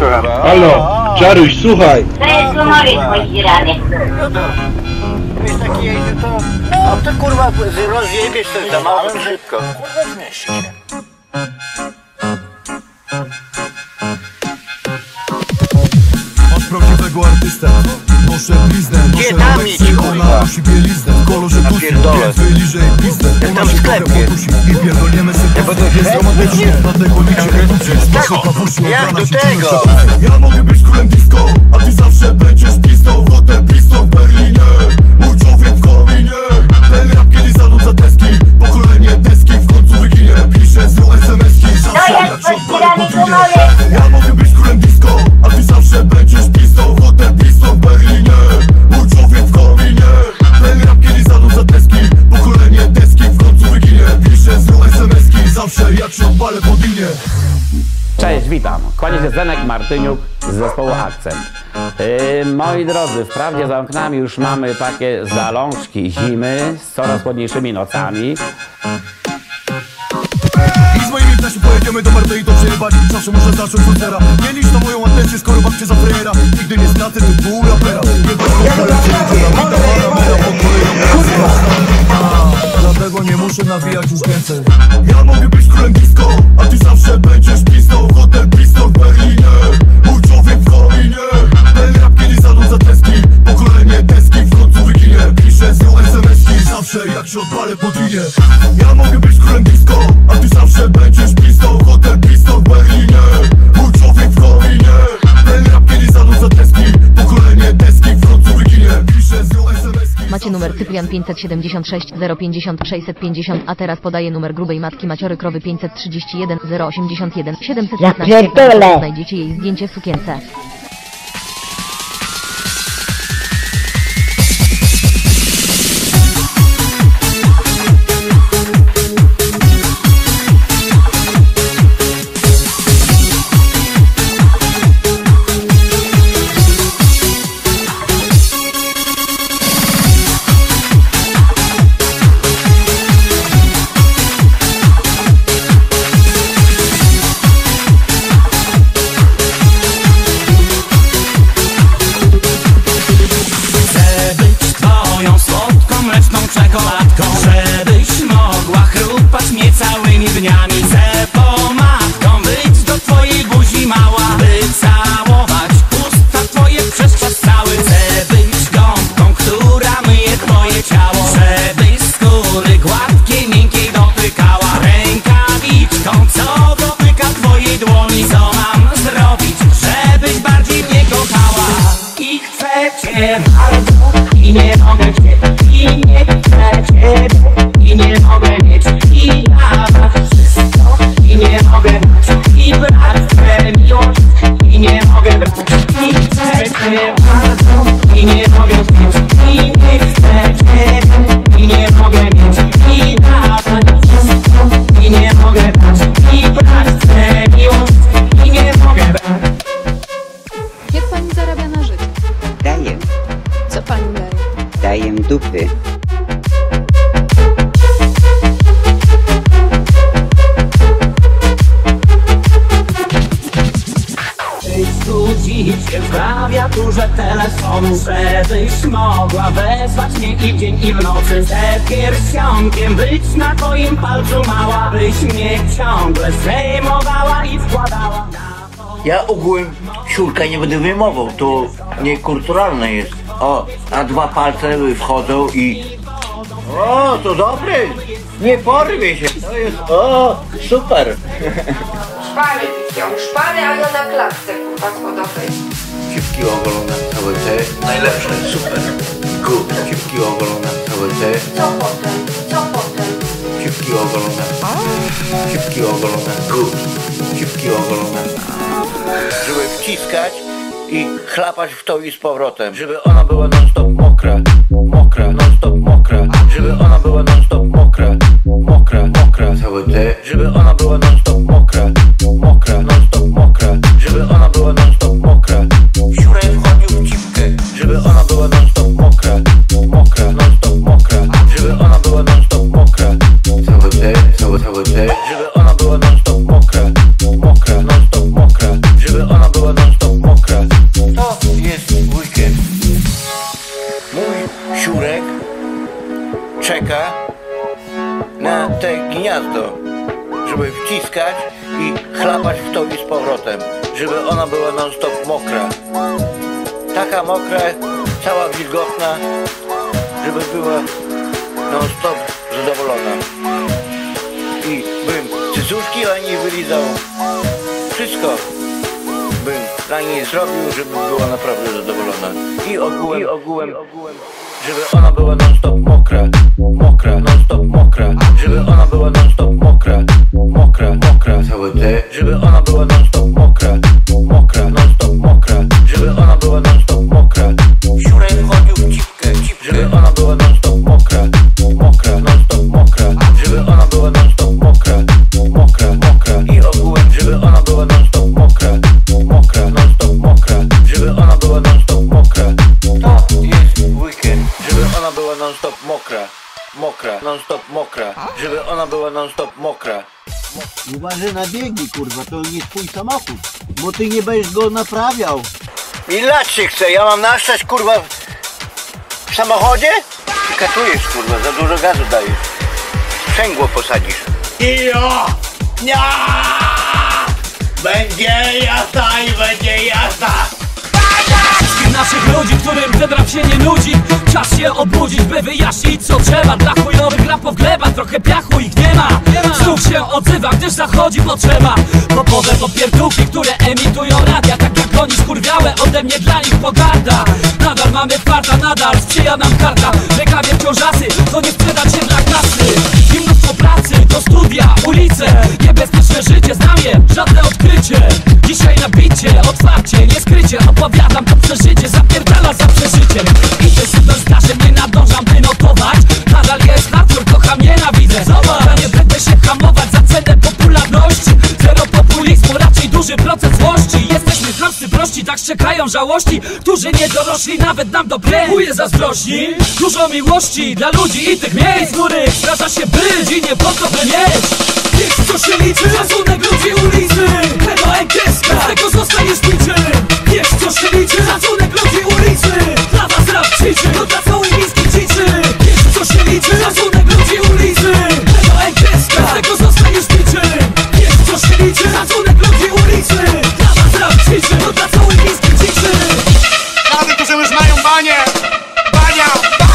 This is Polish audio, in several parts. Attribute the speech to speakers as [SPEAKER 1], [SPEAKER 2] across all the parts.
[SPEAKER 1] słucham.
[SPEAKER 2] Halo, Czaruś, słuchaj.
[SPEAKER 3] To jest humoryk mój rady.
[SPEAKER 1] No to... Wiesz, taki jeździ to... A ty kurwa rozjebiesz ten za małym szybko. Kurwa zmieści się.
[SPEAKER 4] Od prawdziwego artystę noszę bliznę, noszę
[SPEAKER 1] Gdzie
[SPEAKER 4] ona nosi bieliznę w kolorze tusi, więc wyliżej bliznę. Ona się trochę podusi i pierdolniemy sytuację. Jest romantycznie, dlatego nikt się nie dusi. Nasze kawusi,
[SPEAKER 1] jak do
[SPEAKER 4] się
[SPEAKER 1] tego?
[SPEAKER 4] Ja mogę być królem disco, a ty zawsze będziesz pistą. Hotel Bristol w Berlinie, mój człowiek w kominie. Ten rap kiedy zanudza deski, pokolenie deski w końcu wyginie. Piszę z SMS-ki, zawsze jak się odpalę podwinie. Ja mogę być królem disco, a ty zawsze będziesz pistą. Hotel Bristol w Berlinie, mój człowiek w kominie. Ten rap kiedy zanudza deski, pokolenie deski w końcu wyginie. Piszę z SMS-ki, zawsze jak się odpalę podwinie.
[SPEAKER 5] Cześć, witam. Kłania się Zenek Martyniuk z zespołu Akcent. Moi drodzy, wprawdzie za oknami już mamy takie zalążki zimy z coraz chłodniejszymi nocami.
[SPEAKER 4] I z moimi ptasi pojedziemy do Marty i to przejebać. Zawsze muszę zacząć od zera. Nie licz na moją atencję, skoro babcie za frejera. Nigdy nie stracę ty pół rapera. Dlatego nie muszę nawijać już więcej. Ja mogę być królem disco, a ty zawsze będziesz pistą. Hotel Bristol w Berlinie, mój człowiek w kominie. Ten rap kiedy zanudza deski, pokolenie deski w końcu wyginie. Piszę z nią SMS-ki, zawsze jak się odpalę podwinie. Ja mogę być królem disco, a ty zawsze będziesz pistą. Hotel Bristol w Berlinie, mój człowiek w kominie. Ten rap kiedy zanudza deski, pokolenie deski w końcu wyginie. Piszę z nią SMS-ki.
[SPEAKER 6] Macie numer Cyprian 576 050 650, a teraz podaję numer grubej matki Maciory Krowy 531 081 715.
[SPEAKER 3] Ja pierdolę.
[SPEAKER 6] Znajdziecie jej zdjęcie w sukience.
[SPEAKER 7] Czekoladką, żebyś mogła chrupać mnie całymi dniami. Chcę pomadką być do twojej buzi mała, by całować usta twoje przez czas cały. Chcę być gąbką, która myje twoje ciało, żebyś skóry gładkiej, miękkiej dotykała. Rękawiczką, co dotyka twojej dłoni. Co mam zrobić, żebyś bardziej mnie kochała? I chcę cię bardzo i nie mogę cię. I nie chcę ciebie, i nie mogę mieć. I dawać wszystko, i nie mogę dać. I brać tę miłość, i nie mogę brać. I chcę cię bardzo, i nie mogę mieć. I nie chcę ciebie, i nie mogę mieć. I dawać wszystko, i nie mogę dać. I brać tę miłość, i nie mogę brać.
[SPEAKER 8] Jak pani zarabia na życie?
[SPEAKER 9] Daję.
[SPEAKER 8] Co pani daje?
[SPEAKER 9] Daję dupy.
[SPEAKER 7] Studzić się w klawiaturze telefonu, żebyś mogła wezwać mnie i w dzień i w nocy. Chcę pierścionkiem być na twoim palcu mała, byś mnie ciągle zdejmowała i wkładała.
[SPEAKER 1] Ja ogółem siurka nie będę wyjmował, to niekulturalne jest. O, a dwa palce wchodzą i... O, to dobry! Nie porwie się! To jest... O, super!
[SPEAKER 8] Szpany piją, szpany, a ja na klatce, kurwa, schodowej.
[SPEAKER 1] Cipki ogolone, całe te. Najlepsze, super. Good. Cipki ogolone, całe te.
[SPEAKER 8] Co potem? Co potem?
[SPEAKER 1] Cipki ogolone. Cipki ogolone. Good. Cipki ogolone. Żeby wciskać i chlapać w to i z powrotem. Żeby ona była non stop mokra. Mokra, non stop mokra. Żeby ona była non stop mokra. Mokra, mokra. Całe te. Żeby ona była non stop mokra. Mokra, non stop mokra. Żeby ona była non stop mokra. Siurę wchodził w cipkę. Żeby ona była non stop mokra. Mokra, non stop mokra. Żeby ona była non stop mokra. Całe te, całe te. Żeby ona była non stop mokra. Mokra, non stop mokra. Żeby ona była non stop żeby ona była non stop mokra. Taka mokra, cała wilgotna, żeby była non stop zadowolona. I bym cycuszki dla niej wylizał. Wszystko bym dla niej zrobił, żeby była naprawdę zadowolona. I ogółem, żeby ona była non stop mokra, non stop mokra, żeby ona była non stop mokra, całe te, żeby ona była non stop mokra, non stop mokra, żeby ona była non stop mokra. Siurek wchodził w cipkę, żeby ona była non stop mokra, non stop mokra, żeby ona była non stop mokra. I ogółem, żeby ona była non stop mokra, non stop mokra, żeby ona była non stop mokra. To jest weekend, żeby ona była non stop mokra, non stop mokra, żeby ona była non stop mokra.
[SPEAKER 10] Uważaj na biegi, kurwa, to nie twój samochód, bo ty nie będziesz go naprawiał.
[SPEAKER 1] I lać się chce, ja mam naszczać, kurwa, w samochodzie? Ty katujesz, kurwa, za dużo gazu dajesz. Sprzęgło posadzisz. Będzie jazda i będzie jazda.
[SPEAKER 7] Wszystkich naszych ludzi, którym ten rap się nie nudzi. Czas się obudzić, by wyjaśnić co trzeba. Dla chujowych rapów gleba, trochę piachu ich nie ma. Znów się odzywa, gdyż zachodzi potrzeba. Popowe popierdółki, które emitują radia. Tak jak oni skurwiałe, ode mnie dla nich pogarda. Nadal mamy farta, nadal sprzyja nam karta. Rękawie wciążasy, to nie sprzedać się dla kasy. I mnóstwo pracy, to studia, ulice. Niebezpieczne życie, znam je, żadne odkrycie. Dzisiaj na bicie, otwarcie, nie skrycie. Opowiadam to przeżycie, zapierdala za przeżyciem. I te superstarze nie nadążam wynotować. Nadal jest hardcore, kocham, nienawidzę. Zobacz, ja nie będę się hamować za cenę popularności. Zero populizmu, raczej duży procent złości. Jesteśmy chamscy, prości, tak szczekają żałości, którzy nie dorośli nawet nam dobre chuje zazdrości. Dużo miłości dla ludzi i tych miejsc, których zdarza się być i nie po to, by mieć. Wiesz co się liczy, szacunek ludzi ulicy. Chyba enkeska, z tego zostaniesz niczym. Wiesz co się liczy, szacunek ludzi ulicy. Dla was rap ćwiczy, to dla całej miski ćwiczy. Wiesz co się liczy, szacunek ludzi ulicy. Chyba enkeska, z tego zostaniesz niczym. Wiesz co się liczy, szacunek ludzi ulicy. Dla was rap ćwiczy, to dla całej miski ćwiczy.
[SPEAKER 11] Rady, którzy już mają banie. Bania.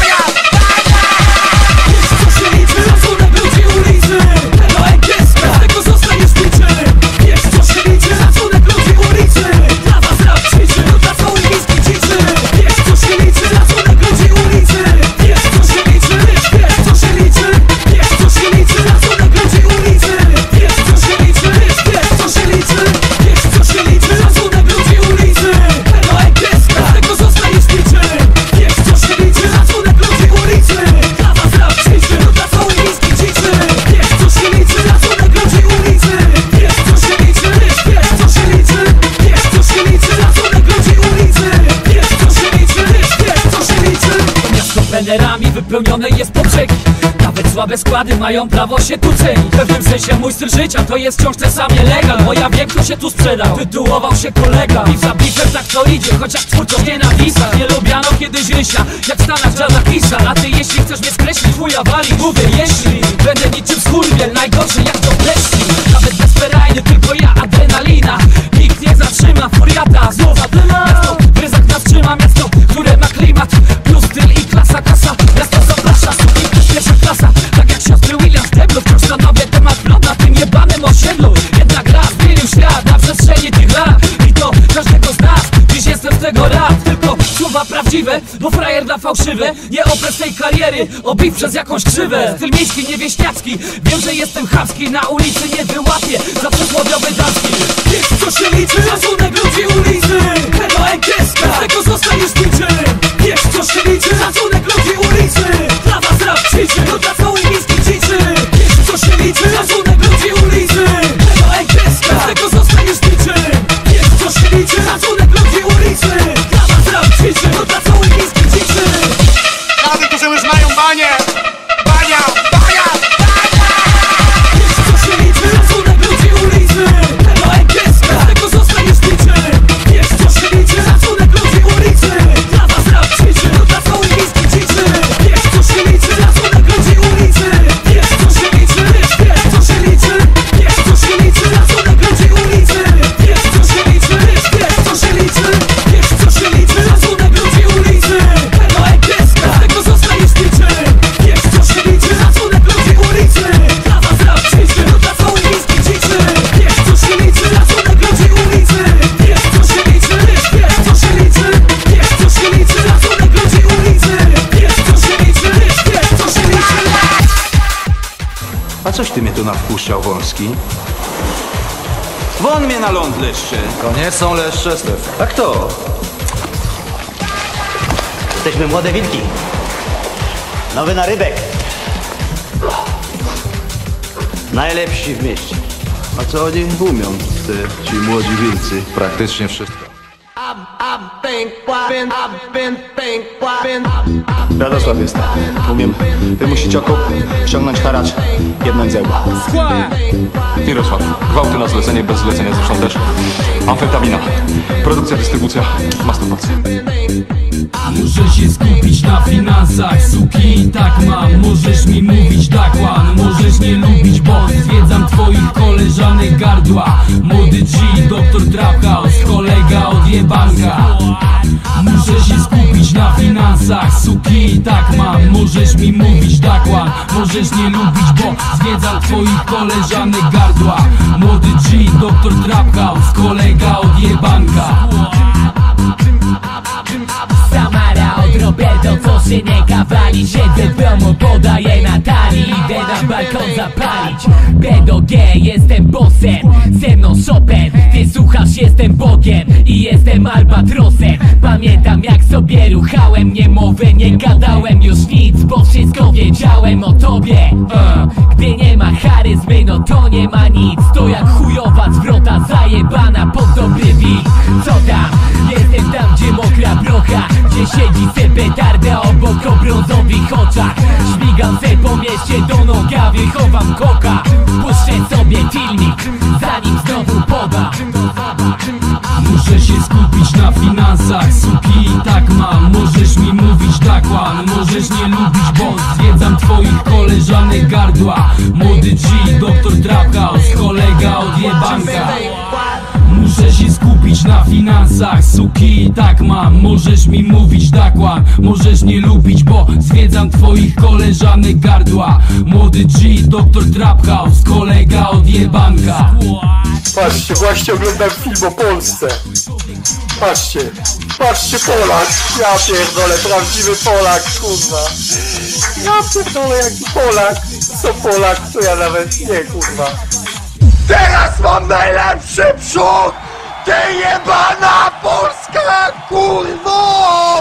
[SPEAKER 7] Wiesz co się liczy, szacunek ludzi ulicy. Chyba enkeska, z tego zostaniesz niczym. Wiesz co się liczy, szacunek ludzi ulicy. Dla was rap ćwiczy, to dla całej miski ćwiczy. Wiesz co się liczy, szacunek ludzi ulicy. Wiesz co się liczy, wiesz co się liczy. Wiesz co się liczy, szacunek ludzi ulicy. Wiesz co się liczy, wiesz co się liczy. Wiesz co się liczy, szacunek ludzi ulicy. Chyba enkeska, z tego zostaniesz niczym. Wiesz co się liczy, szacunek ludzi ulicy. Dla was rap ćwiczy, to dla całej miski ćwiczy. Wiesz co się liczy, szacunek ludzi ulicy. Wiesz co się liczy, wiesz co się liczy. Wiesz co się liczy, szacunek ludzi ulicy. Wiesz co się liczy, wiesz co się liczy. To miasto plenerami wypełnione jest po brzegi. Nawet słabe składy mają prawo się tu cenić. W pewnym sensie mój styl życia to jest wciąż ten sam nielegal. Moja większość się tu sprzedał, tytułował się kolega. I za bifem tak to idzie, chociaż twórczość nie na wisach. Nie lubiano kiedyś rysia, jak w Stanach Jada Kisza. A ty jeśli chcesz mnie skreślić, chuja wali, mówię jeśli. Będę niczym skurwiel, najgorszy jak to pleśni. Nawet bezperajny, tylko ja adrenalina. Nikt nie zatrzyma, furiata, znów miasto w ryzach nas trzyma. Miasto, które ma klimat, plus styl i klasa, kasa. Miasto zaprasza, studni też pierwsza klasa. Tak jak siostry Williams Deblu, wciąż stanowię temat plot na tym jebanym osiedlu. Jednak raz zmienił świat na przestrzeni tych lat. I to każdego z nas, dziś jestem z tego rad. Tylko słowa prawdziwe, bo frajer da fałszywe. Nie opres tej kariery, obiw przez jakąś krzywę. Styl miejski, niewieśniacki, wiem, że jestem chamski. Na ulicy nie wyłapię za przysłowiowy damski. Wiesz co się liczy, szacunek ludzi ulicy. Chyba enkeska, z tego zostaniesz niczym. Wiesz co się liczy, szacunek ludzi ulicy. Dla was rap ćwiczy, to dla całej miski ćwiczy. Wiesz co się liczy, szacunek ludzi ulicy. Chyba enkeska, z tego zostaniesz niczym. Wiesz co się liczy, szacunek ludzi ulicy. Dla was rap ćwiczy, to dla całej miski ćwiczy.
[SPEAKER 11] Rady, którzy już mają banie. Bania.
[SPEAKER 7] Wiesz co się liczy, szacunek ludzi ulicy. Chyba enkeska, z tego zostaniesz niczym.
[SPEAKER 12] coś ty mnie tu nawpuszczał, Wąski? Won mnie na ląd leszcze.
[SPEAKER 13] To nie są leszcze, Stef.
[SPEAKER 12] A kto?
[SPEAKER 10] Jesteśmy młode wilki. Nowy narybek. Najlepsi w mieście.
[SPEAKER 12] A co oni umią, ci młodzi wilcy?
[SPEAKER 13] Praktycznie wszystko.
[SPEAKER 11] Radosław jestem. Umiem wymusić okop, ściągnąć haracz, jednąć zełba.
[SPEAKER 14] Mirosław, gwałty na zlecenie, bez zlecenia zresztą też. Amfetamina, produkcja, dystrybucja, masturbacja.
[SPEAKER 15] Muszę się skupić na finansach, suki i tak mam. Możesz mi mówić Dakłan, możesz nie lubić, bo zwiedzam twoich koleżanek gardła. Młody G, doktor Trap House, kolega od jebanka. Muszę się skupić na finansach, suki i tak mam. Możesz mi mówić Dakłan, możesz nie lubić, bo zwiedzam twoich koleżanek gardła. Młody G, doktor Trap House, kolega od jebanka.
[SPEAKER 7] Samara od Roberto, co się nie kawali. Siedzę w domu, podaję Natalii. Idę na balkon zapalić. B-do-G, jestem bossem. Ze mną Chopin, ty słuchasz, jestem Bogiem. I jestem albatrosem. Pamiętam jak sobie ruchałem. Nie mowę, nie gadałem już nic, bo wszystko wiedziałem o tobie. Gdy nie ma charyzmy, no to nie ma nic. To jak chujowa zwrota zajebana pod dobry beat. Co tam? Jestem tam, gdzie mokra brocha, gdzie siedzi se petarda obok o brązowych oczach. Śmigam se po mieście do Nogawy, chowam koka. Puszczę sobie filmik, zanim znowu poda.
[SPEAKER 15] Muszę się skupić na finansach, suki i tak mam. Możesz mi mówić Dakłan, możesz nie lubić, bo zwiedzam twoich koleżanek gardła. Młody G, doktor Trap House, kolega od jebanka. Muszę się skupić na finansach, suki i tak mam. Możesz mi mówić Dakłan, możesz nie lubić, bo zwiedzam twoich koleżanek gardła. Młody G, doktor Trap House, kolega od jebanka.
[SPEAKER 11] Patrzcie, właśnie oglądam film o Polsce. Patrzcie, patrzcie, Polak. Ja pierdolę, prawdziwy Polak, kurwa. Ja pierdolę, jaki Polak. Co Polak, to ja nawet nie, kurwa. Teraz mam najlepszy przód! Ty jebana Polska, kurwo!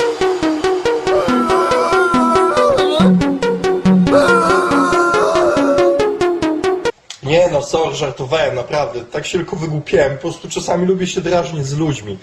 [SPEAKER 16] Nie no, sorry, żartowałem, naprawdę. Tak się tylko wygłupiałem. Po prostu czasami lubię się drażnić z ludźmi.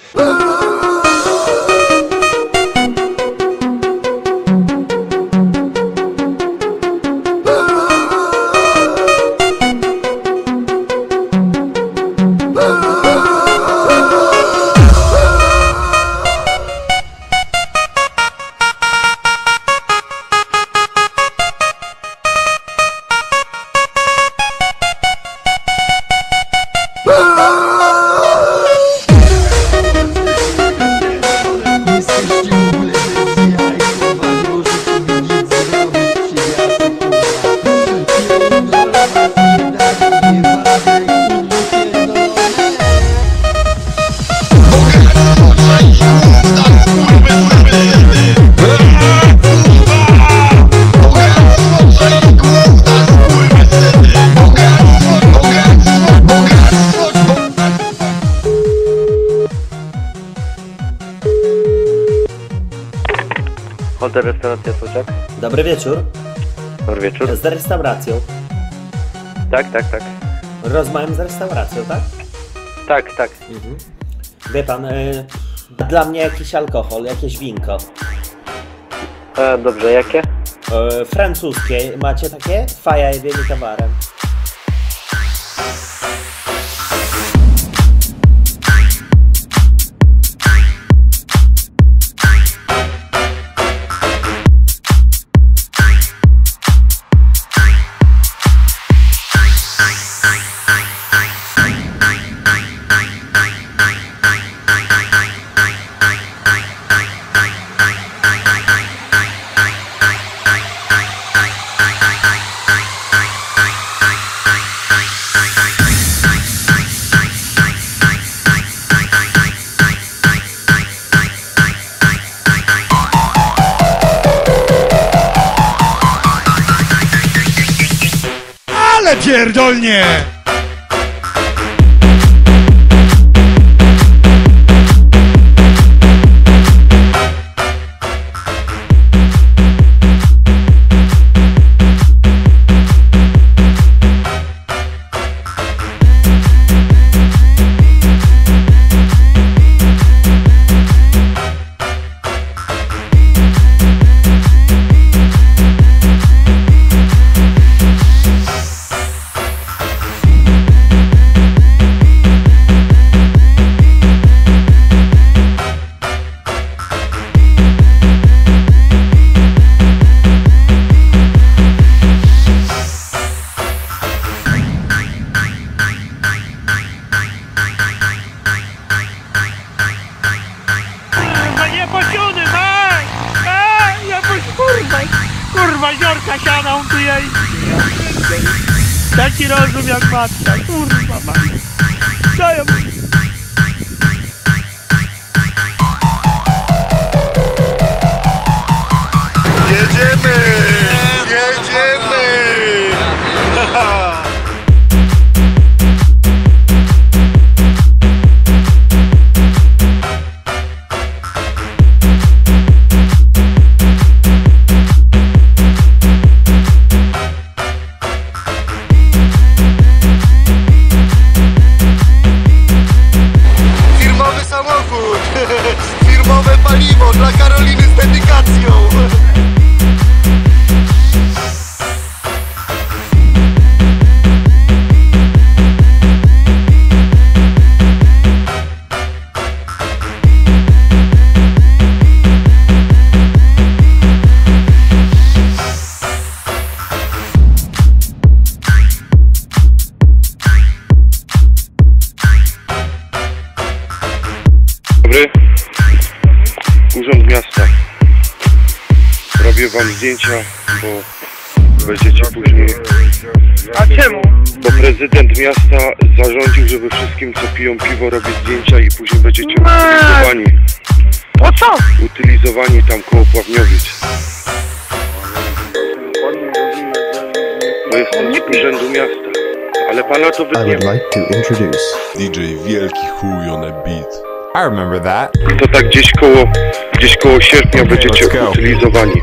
[SPEAKER 17] Hotel, restauracja Słodziak.
[SPEAKER 10] Dobry wieczór.
[SPEAKER 17] Dobry wieczór.
[SPEAKER 10] Z restauracją.
[SPEAKER 17] Tak, tak, tak.
[SPEAKER 10] Rozmawiam z restauracją, tak?
[SPEAKER 17] Tak, tak.
[SPEAKER 10] Wie pan, dla mnie jakiś alkohol, jakieś winko.
[SPEAKER 17] Dobrze, jakie?
[SPEAKER 10] Francuskie. Macie takie? Faja jedyny towarem.
[SPEAKER 18] Ale pierdolnie!
[SPEAKER 19] Kurwa, ziorka siadą tu jej. Taki rozum jak matka, kurwa ma. Co ja mówię?
[SPEAKER 4] Jedziemy! Jedziemy! Firmowy samochód! Firmowe paliwo dla Karoliny z dedykacją!
[SPEAKER 20] Dobry, Urząd Miasta. Robię wam zdjęcia, bo będziecie później...
[SPEAKER 19] A czemu?
[SPEAKER 20] Bo prezydent miasta zarządził, żeby wszystkim, co piją piwo, robić zdjęcia i później będziecie utylizowani.
[SPEAKER 19] Po co?
[SPEAKER 20] Utylizowani tam koło Pławniowic. Bo jestem z Urzędu Miasta, ale pana to wytniemy.
[SPEAKER 21] I would like to introduce DJ Wielki Chuj on a beat.
[SPEAKER 22] I remember that.
[SPEAKER 20] To tak gdzieś koło sierpnia będziecie utylizowani.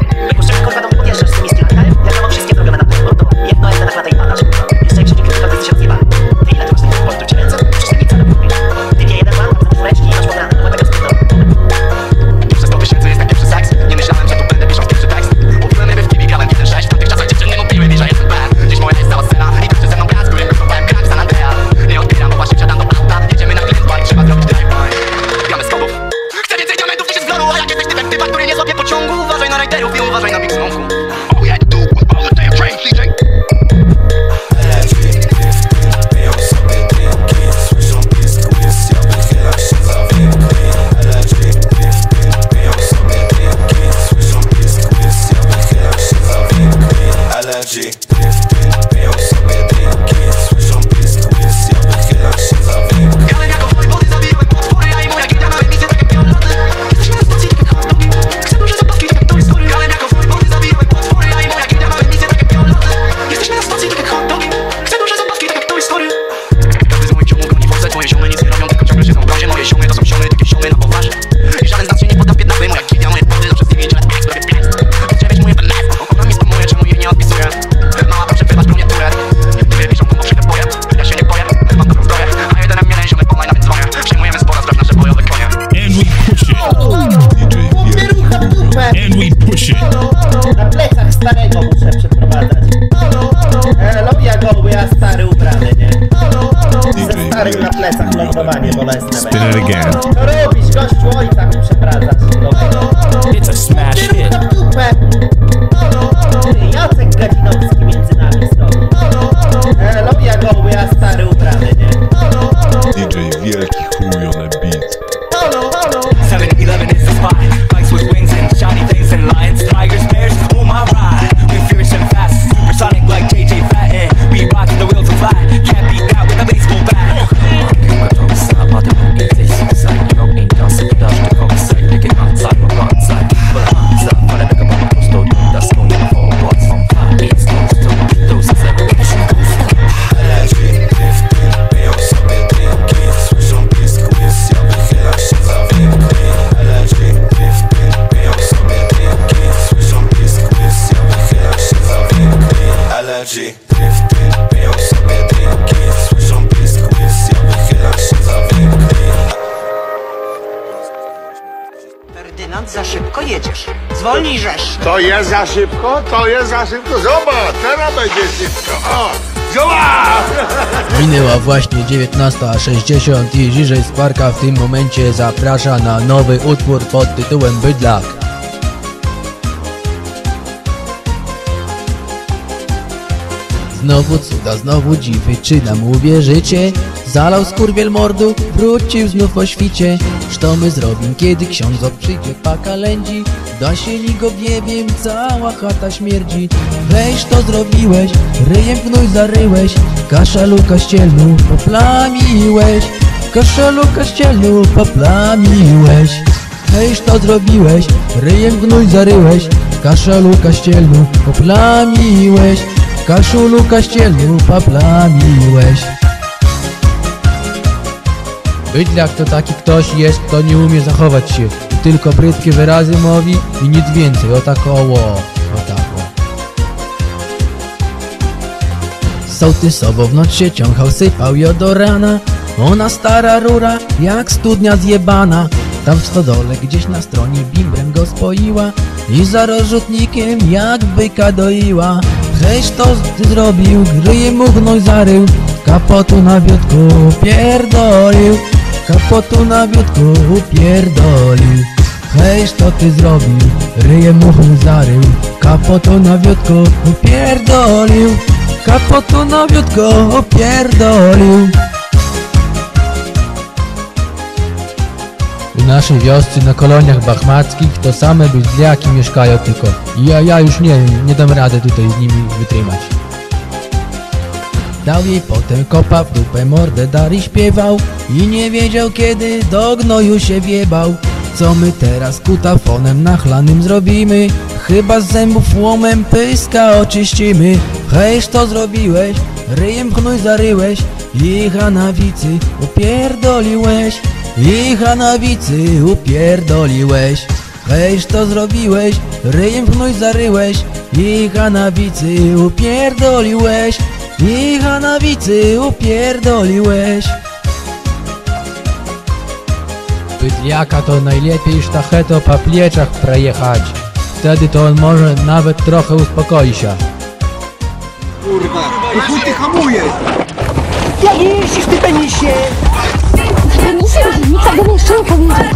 [SPEAKER 10] Na plecach starego muszę przeprowadzać. Lubię go, bo ja stary ubrany, nie? Ze starym na plecach lądowanie bolesne będzie. Co robisz, gościu, ojca mi przeprowadzać? It's a smash hit. Jacek Gadzinowski między nami stoi. Lubię go, bo ja stary ubrany, nie?
[SPEAKER 21] DJ Wielki Chuj on a beat.
[SPEAKER 7] 7-Eleven is the spot. Bikes with wings and shiny things and lions, tigers, bears, oh my ride. We're furious and fast, supersonic like JJ Fatten. We rockin' the wheels of fly, can't beat that with a baseball bat.
[SPEAKER 18] za szybko jedziesz. Zwolnij rzesz.
[SPEAKER 11] To jest za szybko, to jest za szybko. Zobacz, teraz będzie szybko. O, zobacz!
[SPEAKER 22] Minęła właśnie 19:60 i Żyżej Skwarka w tym momencie zaprasza na nowy utwór pod tytułem Bydlak. Znowu cuda, znowu dziwy, czy nam uwierzycie? Zalał skurwiel mordu, wrócił znów o świcie. Co my zrobim, kiedy ksiądz przyjdzie pa kalędzi? Da się ni go nie wiem, cała chata śmierdzi. Weź to zrobiłeś, ryjem gnój zaryłeś. Kaszelu kościelnu poplamiłeś. Kaszelu kościelnu poplamiłeś. Weź to zrobiłeś, ryjem gnój zaryłeś. Kaszelu kościelnu poplamiłeś. Kaszulu kościelnu poplamiłeś. Bydlak to taki ktoś jest, kto nie umie zachować się i tylko brzydkie wyrazy mówi i nic więcej. O tak oło. Sołtysowo w noc się ciąchał, sypał jo do rana. Ona stara rura, jak studnia zjebana. Tam w stodole gdzieś na stronie bimbrem go spoiła i za rozrzutnikiem jak byka doiła. Heś to ty zrobił, ryjem mu gnoj zarył. Kapotu na wiódku pierdolił. Kapotu na wiódku pierdolił. Heś to ty zrobił, ryjem mu gnoj zarył. Kapotu na wiódku pierdolił. Kapotu na wiódku pierdolił. W naszej wiosce na koloniach bachmackich to same bydliaki mieszkają tylko. Ja już nie dam rady tutaj z nimi wytrzymać. Dał jej potem kopa w dupę, mordę dar i śpiewał i nie wiedział kiedy do gnoju się wjebał. Co my teraz kutafonem nachlanym zrobimy? Chyba z zębów łomem pyska oczyścimy. Hejż to zrobiłeś, ryjem w gnój zaryłeś i hanawicy upierdoliłeś. I hanawicy upierdoliłeś. Hejż to zrobiłeś, ryjem w gnój zaryłeś i hanawicy upierdoliłeś. I hanawicy upierdoliłeś. Bydliaka to najlepiej sztacheto po pleczach przejechać. Wtedy to on może nawet trochę uspokoi się.
[SPEAKER 11] Kurwa, to chuj ty hamujesz!
[SPEAKER 18] Ja jeździsz ty penisie!
[SPEAKER 23] Penisie, różnica do mnie jeszcze nie powiedział.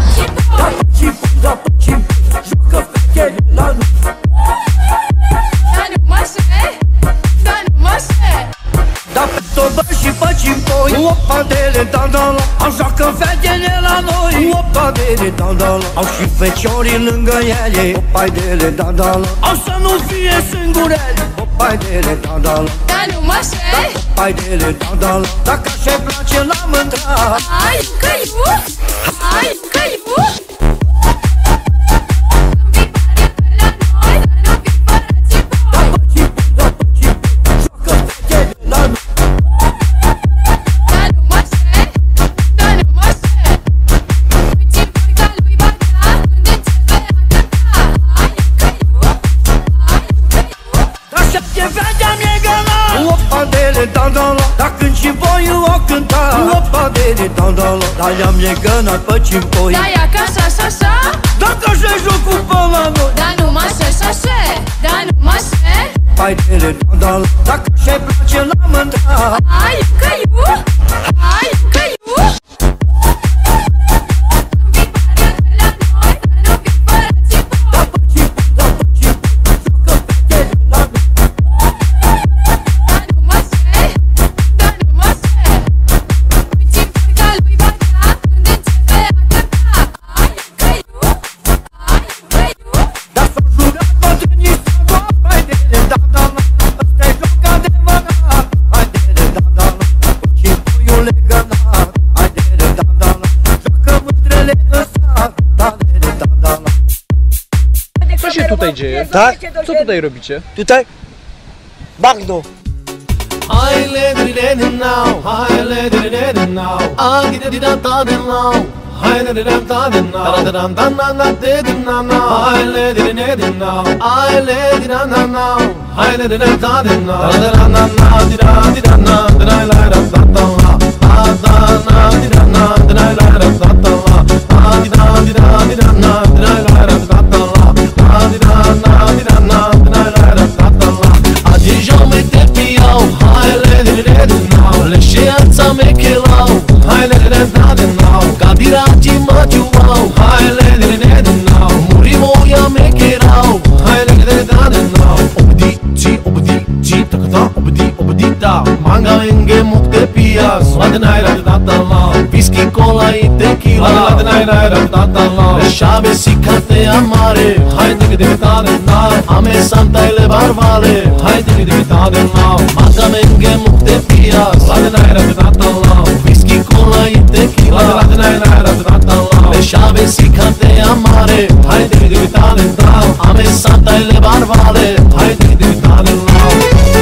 [SPEAKER 7] Opadele dandala, așa că fetele la noi. Opadele dandala, au și feciorii lângă ele. Opadele dandala, au să nu fie singurele. Opadele dandala,
[SPEAKER 8] Da, nu mă șe.
[SPEAKER 7] opadele dandala, dacă așa-i place la mândra.
[SPEAKER 8] Hai că iu, hai că iu.
[SPEAKER 7] Dar i-am legănat pe cimpoi.
[SPEAKER 8] Da, ia ca așa.
[SPEAKER 7] Dacă așa jocul pe la noi.
[SPEAKER 8] Da, nu mă șe, da, nu mă șe.
[SPEAKER 7] Haidele dandala, dacă așa-i place la mândra.
[SPEAKER 8] Hai că iu, hai că iu.
[SPEAKER 24] Co się tutaj dzieje?
[SPEAKER 10] Tak?
[SPEAKER 24] Co tutaj robicie?
[SPEAKER 10] Tutaj? Bagno.
[SPEAKER 25] I let it in now, I let it in now. I get it out now. I let it out now. I let it in now. I let it out now. I let it out now. I let it out ci maciuau. Hai lady lady now, murimo ya me kerau. Hai lady lady now, obdi takata, obdi ta. Manga enge mukte pia, swadnai radata. Whisky, cola y tequila, le llave si cante amare. Hai digitade now, ame santa y le barbale. Hai digitade now, manga enge mukte pia, swadnai radata. Whisky, cola y tequila, le llave si cante amare. Hai digitade now, ame santa y le barbale. Hai digitade now.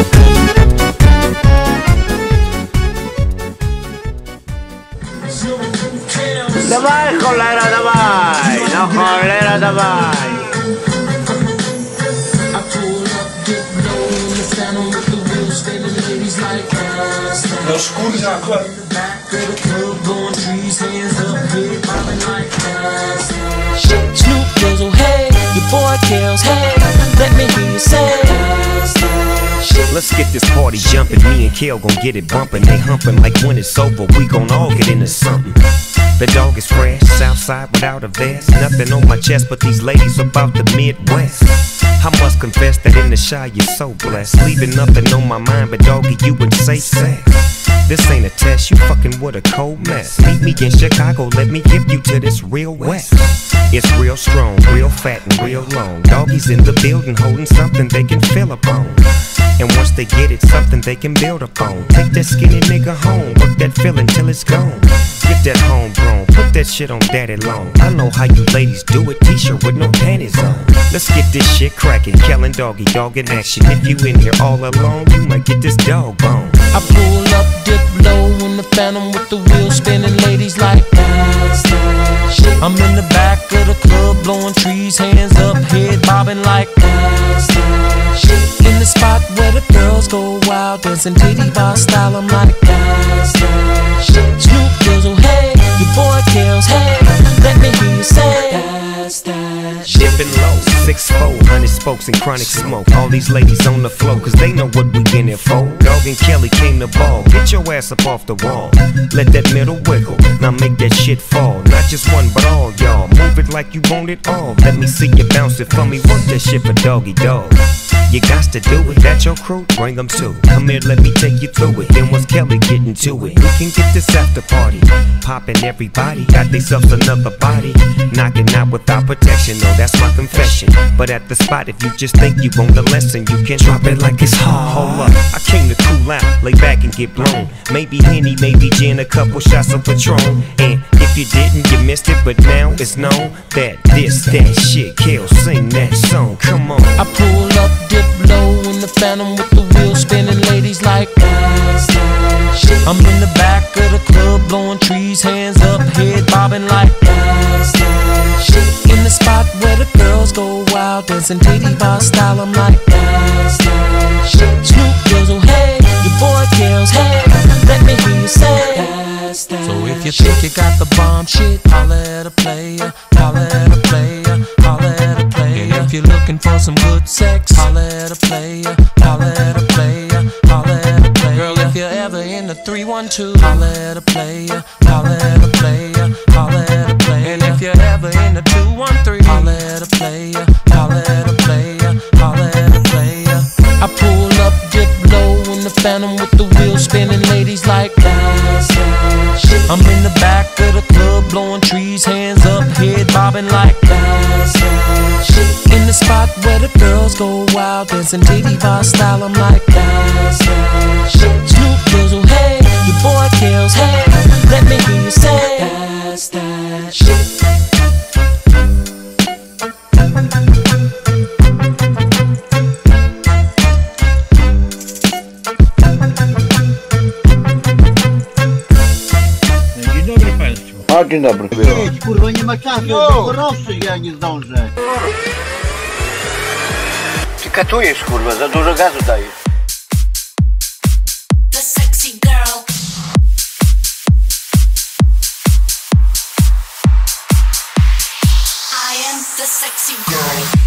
[SPEAKER 1] Dawaj, cholera, dawaj! No cholera, dawaj!
[SPEAKER 11] No kurwa, akurat.
[SPEAKER 7] Snoop goes, oh hey, your boy kills, hey, let me hear you say.
[SPEAKER 2] Let's get this party jumping, me and Kale gon' get it bumpin'. They humpin' like when it's over, we gon' all get into something. The dog is fresh, Southside without a vest. Nothing on my chest but these ladies about the Midwest. I must confess that in the shy you're so blessed. Leaving nothing on my mind but doggy, you would say sex. This ain't a test, you fucking with a cold mess. Meet me in Chicago, let me give you to this real West. It's real strong, real fat and real long. Doggies in the building holding something they can feel upon. And once they get it, something they can build upon. Take that skinny nigga home, work that feeling till it's gone. Get that homegrown, put that shit on daddy long. I know how you ladies do it, t-shirt with no panties on. Let's get this shit crackin', Kellen doggy, dog in action. If you in here all alone, you might get this dog bone.
[SPEAKER 7] I pull up, dip low in the Phantom with the wheel spinning, ladies like I'm in the back of the club blowing trees, hands up, head bobbing like in the spot where the girls go wild, dancing titty bar style, I'm like Snoop goes, oh hey, your boy kills, hey, let me hear you say
[SPEAKER 2] Dipping low, 6'4", 100 spokes and chronic smoke. All these ladies on the floor, cause they know what we in it for. Dog and Kelly came to ball, get your ass up off the wall. Let that middle wiggle, now make that shit fall. Not just one, but all y'all, move it like you want it all. Let me see you bounce it for me, work that shit for doggy dog. You got to do it, that's your crew, bring them too. Come here, let me take you through it. Then once Kelly get into it, we can get this after party. Poppin' everybody, got themselves another body. Knocking out without protection, no, that's my confession. But at the spot, if you just think you want the lesson, you can drop it like it's hard. Hold up, I came to cool out, lay back and get blown. Maybe Henny, maybe gin, a couple shots of Patron. And if you didn't, you missed it, but now it's known that this, that shit, Kel, sing that song, come on.
[SPEAKER 7] I pull up, dip low in the Phantom with the wheel spinning, ladies like I'm in the back of the club blowing trees, hands up, head bobbing like in the spot where the girls go wild, dancing titty bar style, I'm like Snoop goes, oh hey, your boy kills, hey, let me hear you say So if you think you got the bomb shit, holla at a player, holla at a player, holla at a player. And if you're looking for some good sex, holla at a player, holla at a player, holla at a player. Girl, if you're ever in the 312, holla at a player, holla at a player, holla at a player. And if you're ever in the 213, holla at a player, holla at a player, holla at a player. I pull up, dip low in the Phantom with the wheel spinning, ladies like I'm in the back of the club blowing trees, hands up, head bobbing like in the spot where the girls go wild, dancing titty bar style, I'm like Snoop goes, oh hey, your boy kills, hey, let me hear you say that's that shit.
[SPEAKER 1] O, dzień dobry.
[SPEAKER 3] Jedź, kurwa, nie ma czasu, no. Rozstrzygł, ja nie zdążę.
[SPEAKER 1] Ty katujesz, kurwa, za dużo gazu dajesz.
[SPEAKER 5] The sexy girl. I am the sexy girl.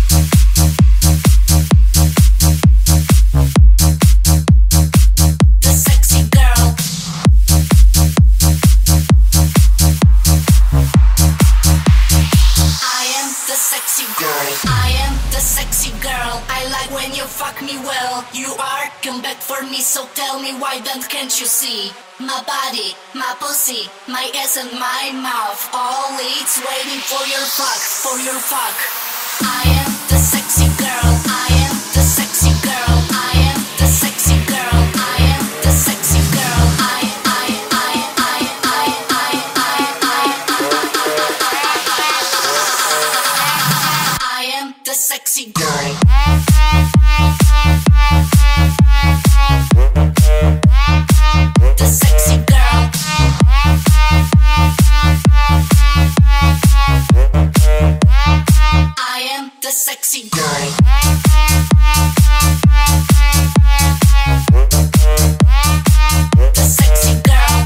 [SPEAKER 5] I like when you fuck me well. You are come back for me, so tell me why then can't you see? My body, my pussy, my ass and my mouth, all it's waiting for your fuck, for your fuck. I am the sexy girl, I am the sexy girl, I am the sexy girl, I am the sexy girl, I am the sexy girl. The sexy girl. I am the sexy girl. The sexy girl.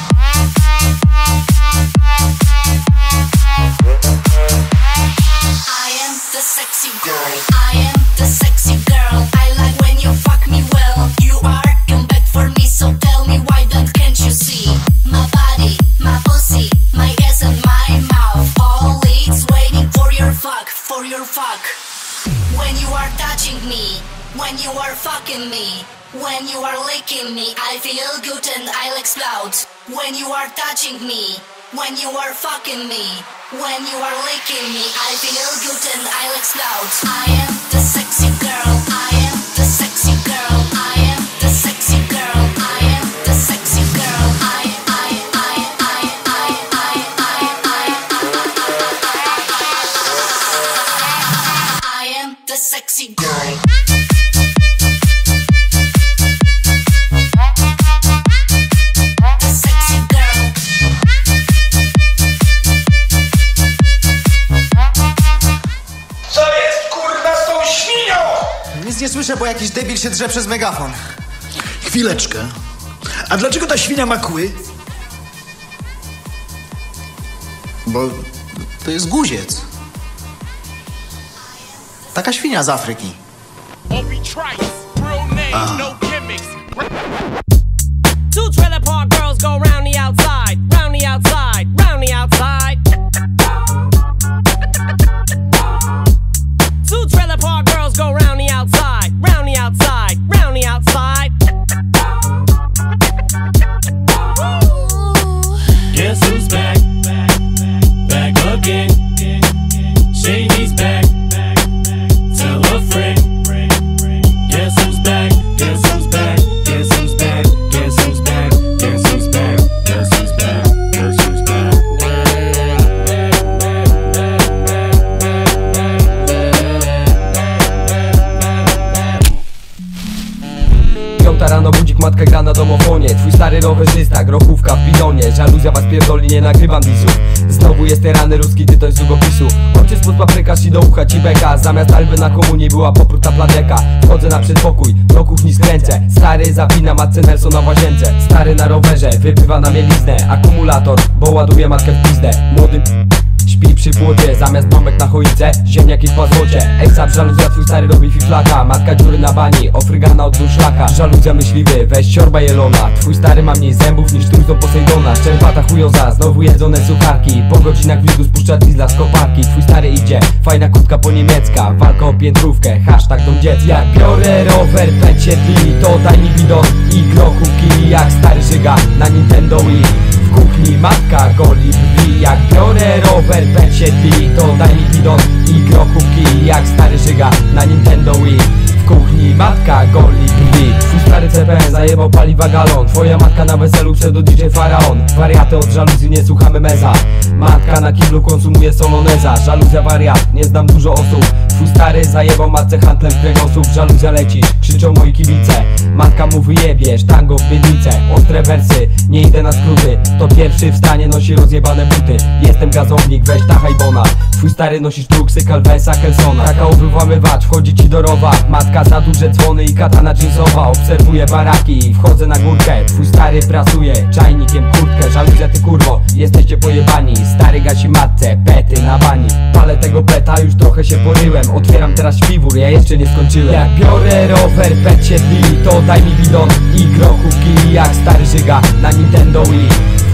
[SPEAKER 5] I am the sexy girl. I am the sexy girl. I like when you fuck me well. You are come back for me, so tell me why then can't you see? My body, my pussy, my ass and my mouth, all it's waiting for your fuck, for your fuck. When you are touching me, when you are fucking me, when you are licking me, I feel good and I'll explode. When you are touching me, when you are fucking me, when you are licking me, I feel good and I'll explode. I am the sexy girl, I am the sexy girl, I am the sexy girl, I am the sexy girl, I am the sexy girl.
[SPEAKER 6] Nic nie słyszę, bo jakiś debil się drze przez megafon.
[SPEAKER 9] Chwileczkę. A dlaczego ta świnia ma kły?
[SPEAKER 6] Bo to jest guziec. Taka świnia z Afryki.
[SPEAKER 7] Two trailer park girls go round the outside, round the outside, round the outside. Two trailer park girls go round the outside, round the outside, round the outside.
[SPEAKER 15] Guess who's back? Back again. Shady's back. Tell a friend. Guess who's back? Guess who's back? Guess who's back? Guess who's back? Guess who's back? Guess who's back? Guess who's back?
[SPEAKER 12] Piąta rano, budzik, matka gra na domofonie. Twój stary rowerzysta, grochówka w bidonie. Żaluzja was pierdoli, nie nagrywam disów. Znowu jest rany ruski tytoń z długopisu. Ojciec pod paprykarz i do ucha ci beka. Zamiast alby na komunii była popruta pladeka. Wchodzę na przedpokój, do kuchni skręcę. Stary zapina matce Nelsona w łazience. Stary na rowerze, wypływa na mieliznę. Akumulator, bo ładuje matkę w pizdę. Młody śpi przy płocie, zamiast bombek na choince, ziemniaki w pazłocie. Eksa żaluzja, twój stary robi fiflaka. Matka dziury na bani, ofrygana od szlaka. Żaluzja myśliwy, weź siorba jelona. Twój stary ma mniej zębów niż trójką Posejdona. Szczerpata chujoza, znowu jedzone sucharki. Po godzinach wilku spuszcza diesla z koparki. Twój stary idzie, fajna kurtka po niemiecka. Walka o piętrówkę, hashtag dom dziecka. Jak biorę rower, pecie bili, to daj mi bidon i grochówki. Jak stary żyga na Nintendo Wii. W kuchni matka goli brwi. Jak biorę rower, pecie bili, to daj mi bidon i grochówki. Jak stary żyga na Nintendo Wii. W kuchni matka goli brwi. Twój stary CPN zajebał paliwa galon. Twoja matka na weselu pseudo DJ Faraon. Wariaty od żaluzji, nie słuchamy meza. Matka na kiblu konsumuje soloneza. Żaluzja wariat, nie znam dużo osób. Twój stary zajebał matce handlem kręgosłup. Żaluzja lecisz, krzyczą moi kibice. Matka mu wyjebiesz, tango w miednicę. Ostre wersy, nie idę na skróty. To pierwszy w stanie nosi rozjebane buty. Jestem gazownik, weź ta hajbona. Twój stary nosisz truksy, Calvesa, Kelsona. Kakaowy włamywacz, wchodzi ci do rowa. Matka za duże dzwony i katana jeansowa. Obserwuję baraki i wchodzę na górkę. Twój stary prasuje czajnikiem kurtkę. Żaluzja ty kurwo, jesteście pojebani. Stary gasi matce, pety na bani. Palę tego peta, już trochę się poryłem. Otwieram teraz śpiwór, ja jeszcze nie skończyłem. Jak biorę rower, pet się bili, to daj mi bidon i grochówki. Jak stary żyga na Nintendo Wii.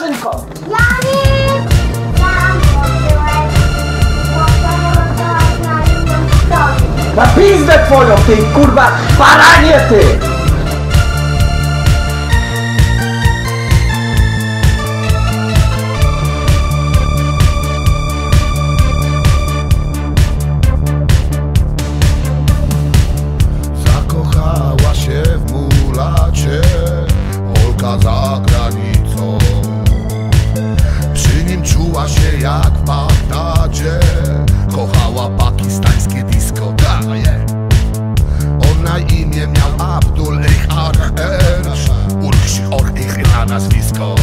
[SPEAKER 18] szynką. Na pizdę twoją, ty kurwa baranie, ty!
[SPEAKER 13] Zakochała się w mulacie, Olka za granicą. Przy nim czuła się jak w Bagdadzie, kochała pakistańskie disco. On na imię miał Abdul Ich Arch, Urch Ich na nazwisko.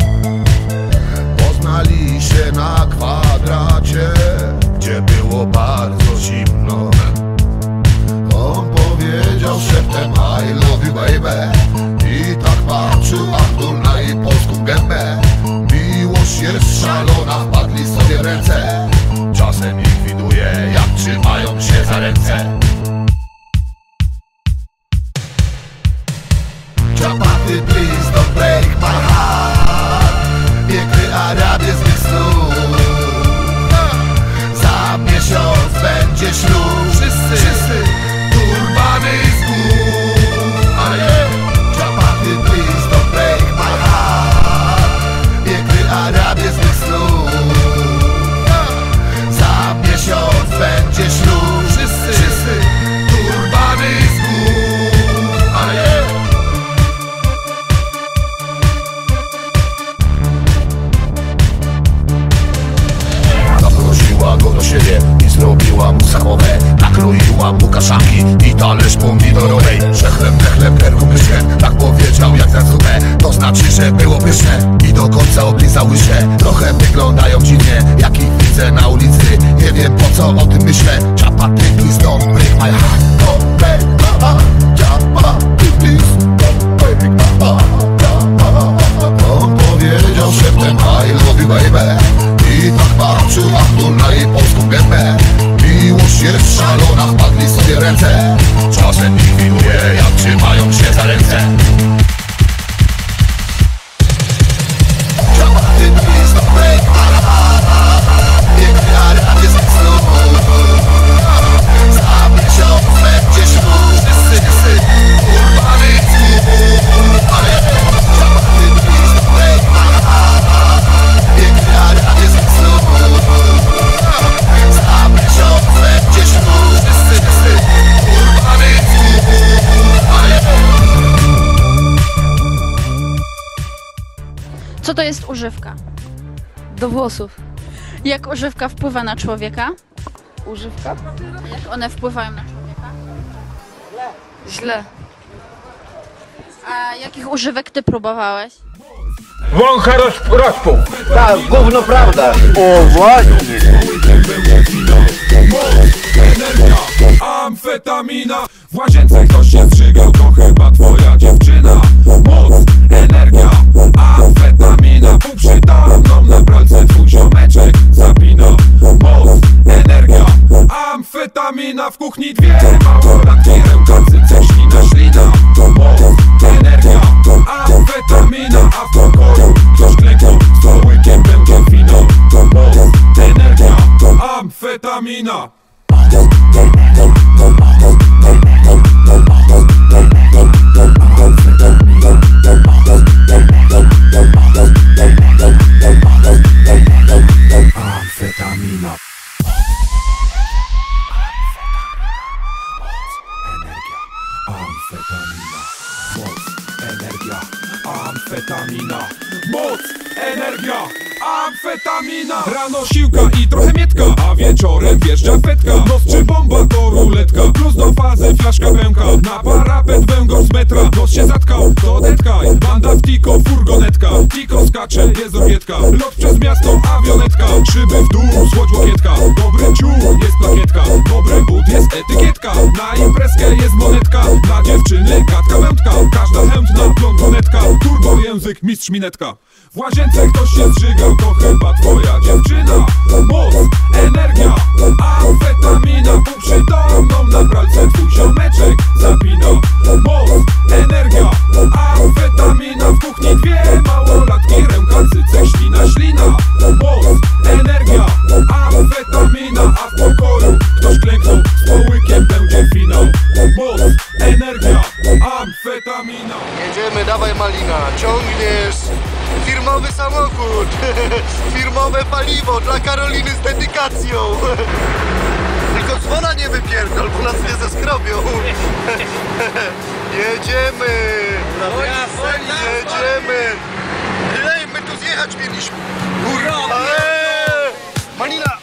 [SPEAKER 13] Poznali się na kwadracie, gdzie było bardzo zimno. On powiedział szeptem I love you baby, i tak patrzył Abdul na jej polską gębę. Miłość jest szalona, wpadli sobie ręce. Czasem ich widuje, jak trzymają się za ręce. Chapati, please don't break my heart. Piękny Arabie z mych snów. Za miesiąc będzie ślub. Wszyscy turbany z gór. Chapati, please don't break my heart. Piękny Arabie z mych snów. Za miesiąc będzie ślub. Wszyscy turbany z gór. Zaprosiła go do siebie i zrobiła mu schabowe. Nakroiła mu kaszanki i talerz pomidorowej. Chleb, kerku myszkę, tak powiedział jak za zupę. To znaczy, że było pyszne i do końca oblizał łyżkę. Trochę wyglądają dziwnie, jak ich widzę na ulicy. Nie wiem po co o tym myślę. Chapati, please don't break my heart. Don't break my heart. Chapati, please don't break my heart. On powiedział szeptem I love you baby, i tak patrzył Abdul na jej polską gębę. Miłość jest szalona, wpadli sobie ręce. Czasem ich widuje, jak trzymają się za ręce. Chapati, please don't break my heart. Piękny Arabie z mych snów. Za miesiąc będzie ślub. Wszyscy urbany z gór. Chapati, please don't break my heart. Piękny Arabie z mych snów. Za miesiąc będzie ślub. Wszyscy urbany z gór.
[SPEAKER 14] Co to jest używka?
[SPEAKER 16] Do włosów.
[SPEAKER 14] Jak używka wpływa na człowieka?
[SPEAKER 16] Używka?
[SPEAKER 14] Jak one wpływają na człowieka?
[SPEAKER 16] Źle.
[SPEAKER 14] A jakich używek ty próbowałeś?
[SPEAKER 1] Wącha rozpół.
[SPEAKER 3] Tak, gówno prawda. O właśnie.
[SPEAKER 17] Energia, amfetamina. W łazience ktoś się zżygał, to chyba twoja dziewczyna. Moc, energia, amfetamina. Półprzytomną na pralce twój ziomeczek zapina. Moc, energia, amfetamina. W kuchni dwie małolatki rękacyce, ślina. Moc, energia, amfetamina. A w pokoju ktoś klekał z łykiem pełnym wina. Moc, energia, amfetamina. Amfetamina. Amfetamina. Moc, energia, amfetamina. Rano siłka i trochę mietka, a wieczorem wjeżdża fetka. Nos czy bomba to ruletka, plus do fazy flaszka bęka. Na parapet węgorz z metra, nos się zatkał, to detkaj. Banda w tiko, furgonetka, tiko skacze, jest obietka. Lot przez miasto, awionetka, szyby w dół, słodź łokietka. Dobry ciuch, jest plakietka, dobry but, jest etykietka. Na imprezkę jest monetka, dla dziewczyny gadka wędka. Każda chętna blondonetka, turbo język, mistrz minetka. W łazience ktoś się zżygał, to chyba twoja dziewczyna. Moc, energia, amfetamina. Półprzytomną na pralce twój ziomeczek zapina. Moc, energia, amfetamina. W kuchni dwie małolatki rękacyce,
[SPEAKER 25] Firmowe paliwo dla Karoliny z dedykacją. Tylko dzwona nie wypierdol, bo nas nie zeskrobią. Jedziemy. Jedziemy. Ej, my tu zjechać mieliśmy. Kurwa. Malina.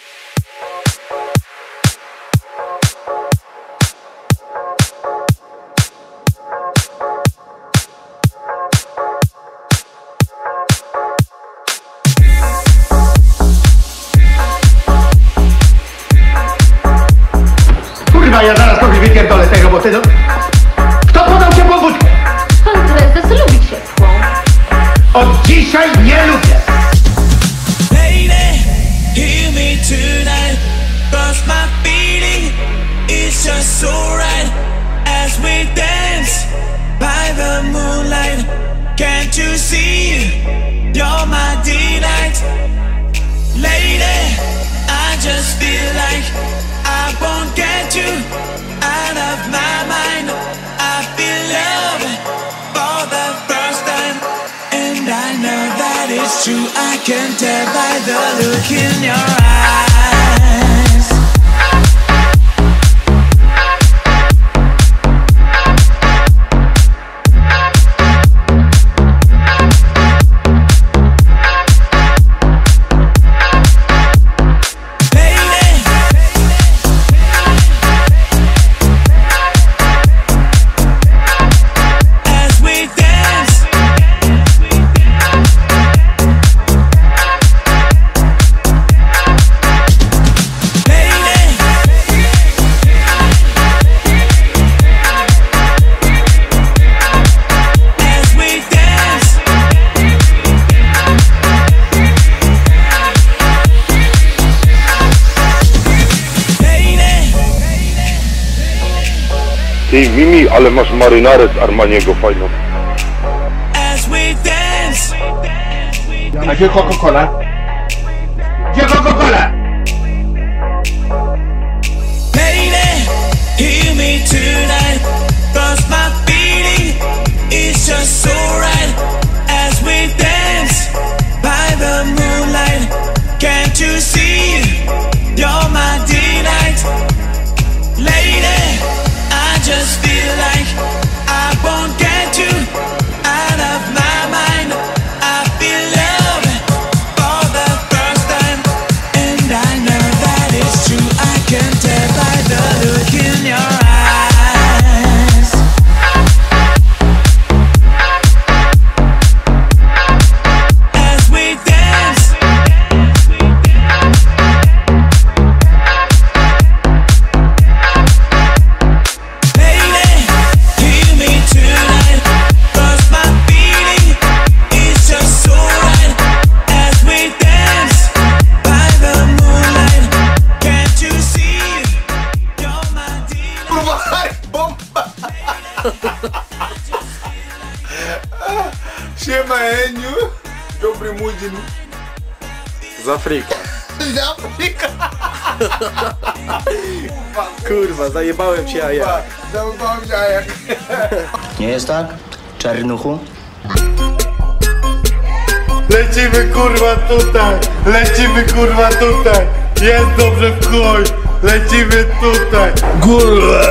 [SPEAKER 13] Kurwa, ja zaraz tobie wypierdolę tego, bo ty no... Kto podał ciepłą wódkę?
[SPEAKER 8] Pan prezes lubi ciepłą.
[SPEAKER 13] Od dzisiaj nie lubię.
[SPEAKER 7] Lady, hear me tonight, 'cause my feeling is just so right as we dance by the moonlight. Can't you see? You're my delight. Lady, I just feel like I won't get you out of my mind. I feel love for the first time, and I know that it's true. I can tell by the look in your eyes.
[SPEAKER 20] Ty Mimi, ale masz marynarę z Armaniego fajną.
[SPEAKER 13] A gdzie Coca-Cola? Gdzie Coca-Cola?
[SPEAKER 7] Lady, hear me tonight, 'cause my feeling is just so right as we dance by the moonlight. Can't you see? You're my delight. Lady, I just feel like I won't get you out of my mind. I feel love for the first time, and I know that it's true. I can tell by the look in your eyes. As we dance, lady, hear me tonight, 'cause my feeling is just so right as we dance by the moonlight. Can't you see? You're my
[SPEAKER 25] Kurwa, bomba! Siema Eniu! Dobry mój dzień.
[SPEAKER 21] Z Afryki.
[SPEAKER 25] Z Afryki!
[SPEAKER 21] Kurwa, zajebałem cię, a ja.
[SPEAKER 25] Zajebałem cię, a jak?
[SPEAKER 22] Nie jest tak? Czarnuchu?
[SPEAKER 20] Lecimy kurwa tutaj, lecimy kurwa tutaj. Jest dobrze w chuj, lecimy tutaj. Kurwa.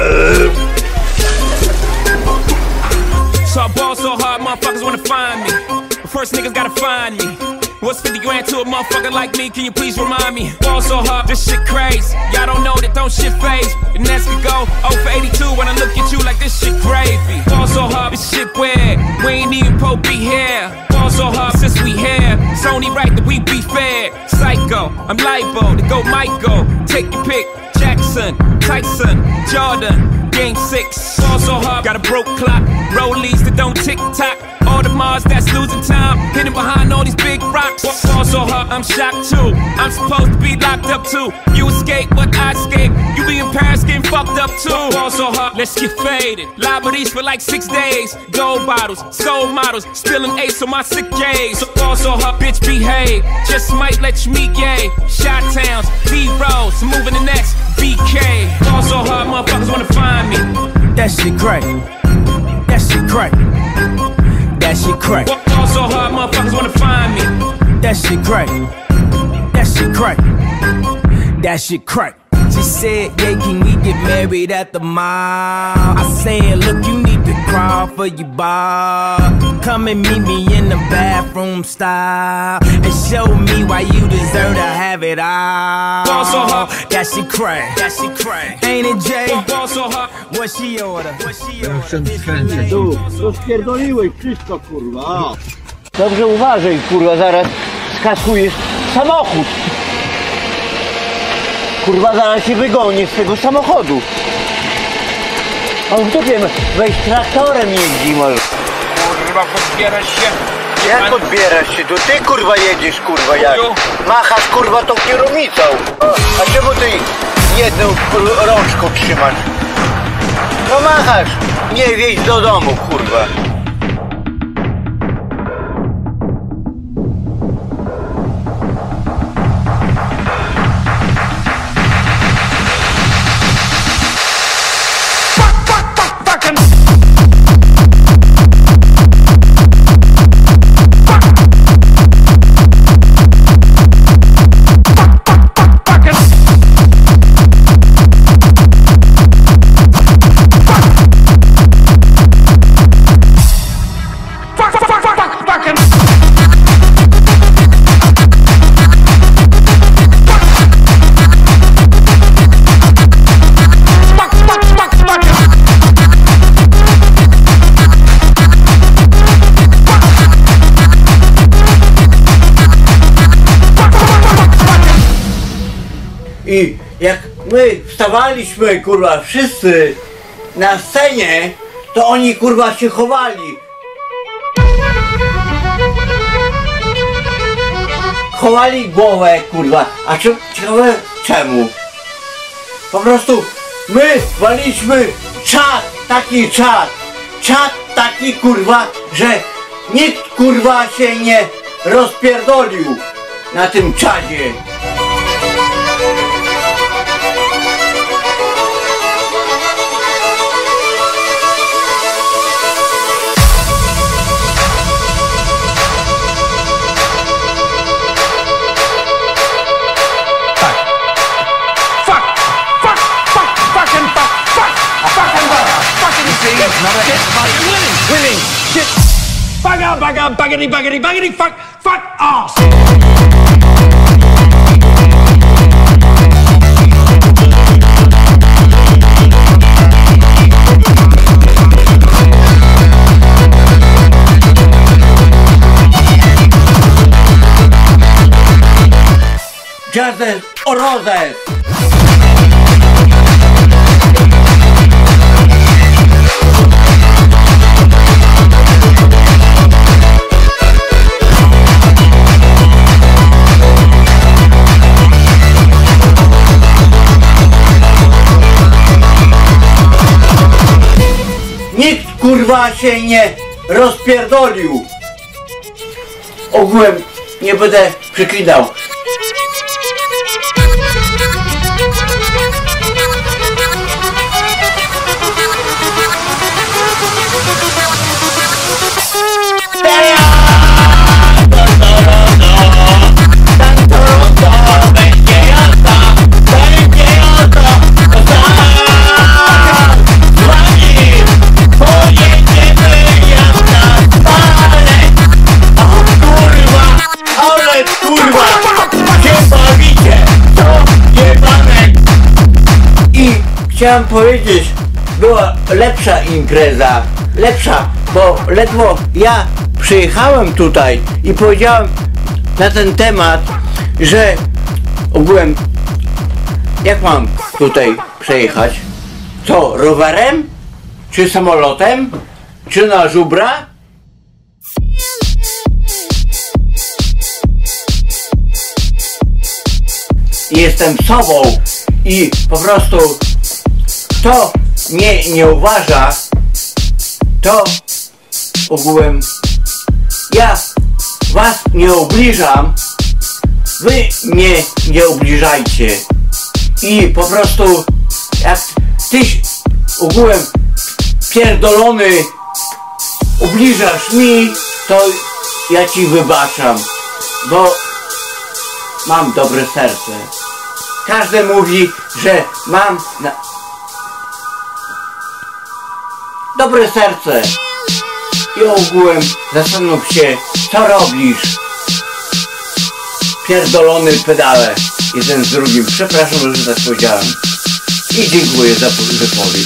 [SPEAKER 23] So I ball so hard, motherfuckers wanna find me. But first niggas gotta find me. What's 50 grand to a motherfucker like me? Can you please remind me? Ball so hard, this shit crazy. Y'all don't know that don't shit phase. And as we go, 0 for 82 when I look at you like this shit gravy. Ball so hard, this shit weird. We ain't even po be here. Ball so hard since we here. It's only right that we be fair. Psycho, I'm libo to go Michael. Take your pick. Jackson, Tyson, Jordan. Game 6, ball so hard, got a broke clock. Rollies that don't tick tock. All the Mars that's losing time, hidden behind all these big rocks. Ball so hard, I'm shocked too. I'm supposed to be locked up too. You escape, but I escape. You be in Paris getting fucked up too. Ball so hard, let's get faded. Liberties for like 6 days. Gold bottles, soul models, spilling ace on my sick days. So ball so hard, bitch behave. Just might let you meet gay. Shot towns, B-rolls, moving the next BK. Ball so hard, motherfuckers wanna find me.
[SPEAKER 7] That shit crack. That shit crack. That shit crack.
[SPEAKER 23] Ball so hard, motherfuckers wanna find me.
[SPEAKER 7] That shit crack. That shit crack. That shit crack. She said, yeah, can we get married at the mall? I said, look, you need to crawl for your bar. Come and meet me in the bathroom style and show me why you deserve to have it all. That shit crack. That shit crack. Ain't it, Jay? What she order? What she order?
[SPEAKER 3] Tu, rozpierdoliłeś wszystko, kurwa.
[SPEAKER 1] Dobrze uważaj, kurwa, zaraz skasujesz samochód. Kurwa, zaraz się wygonię z tego samochodu. On w dupie, weź traktorem jeździ może.
[SPEAKER 2] Kurwa, podbierasz się.
[SPEAKER 1] Jak podbierasz się? To ty kurwa jedziesz, kurwa, jak? Machasz kurwa tą kierownicą. A czemu ty jedną rączką trzymasz? No machasz, nie wieź do domu, kurwa. I jak my wstawaliśmy, kurwa, wszyscy na scenie, to oni, kurwa, się chowali. Chowali głowę, kurwa. A ciekawe czemu? Po prostu my waliśmy czat, taki czat. Czat taki, kurwa, że nikt, kurwa, się nie rozpierdolił na tym czadzie.
[SPEAKER 7] Winning! Shit! Bugger! Buggity! Fuck off!
[SPEAKER 1] Jazz o rozes! Nikt, kurwa, się nie rozpierdolił. Ogółem nie będę przeklinał. Chciałem powiedzieć, była lepsza impreza, bo ledwo ja przyjechałem tutaj i powiedziałem na ten temat, że ogółem jak mam tutaj przejechać? Co, rowerem? Czy samolotem? Czy na żubra? Jestem sobą i po prostu kto mnie nie uważa, to ogółem ja was nie ubliżam, wy mnie nie ubliżajcie. I po prostu jak tyś ogółem pierdolony ubliżasz mi, to ja ci wybaczam. bo mam dobre serce. Każdy mówi, że mam dobre serce. I ogółem zastanów się, co robisz. Pierdolony pedale jeden z drugim. Przepraszam, że tak powiedziałem. I dziękuję za wypowiedź.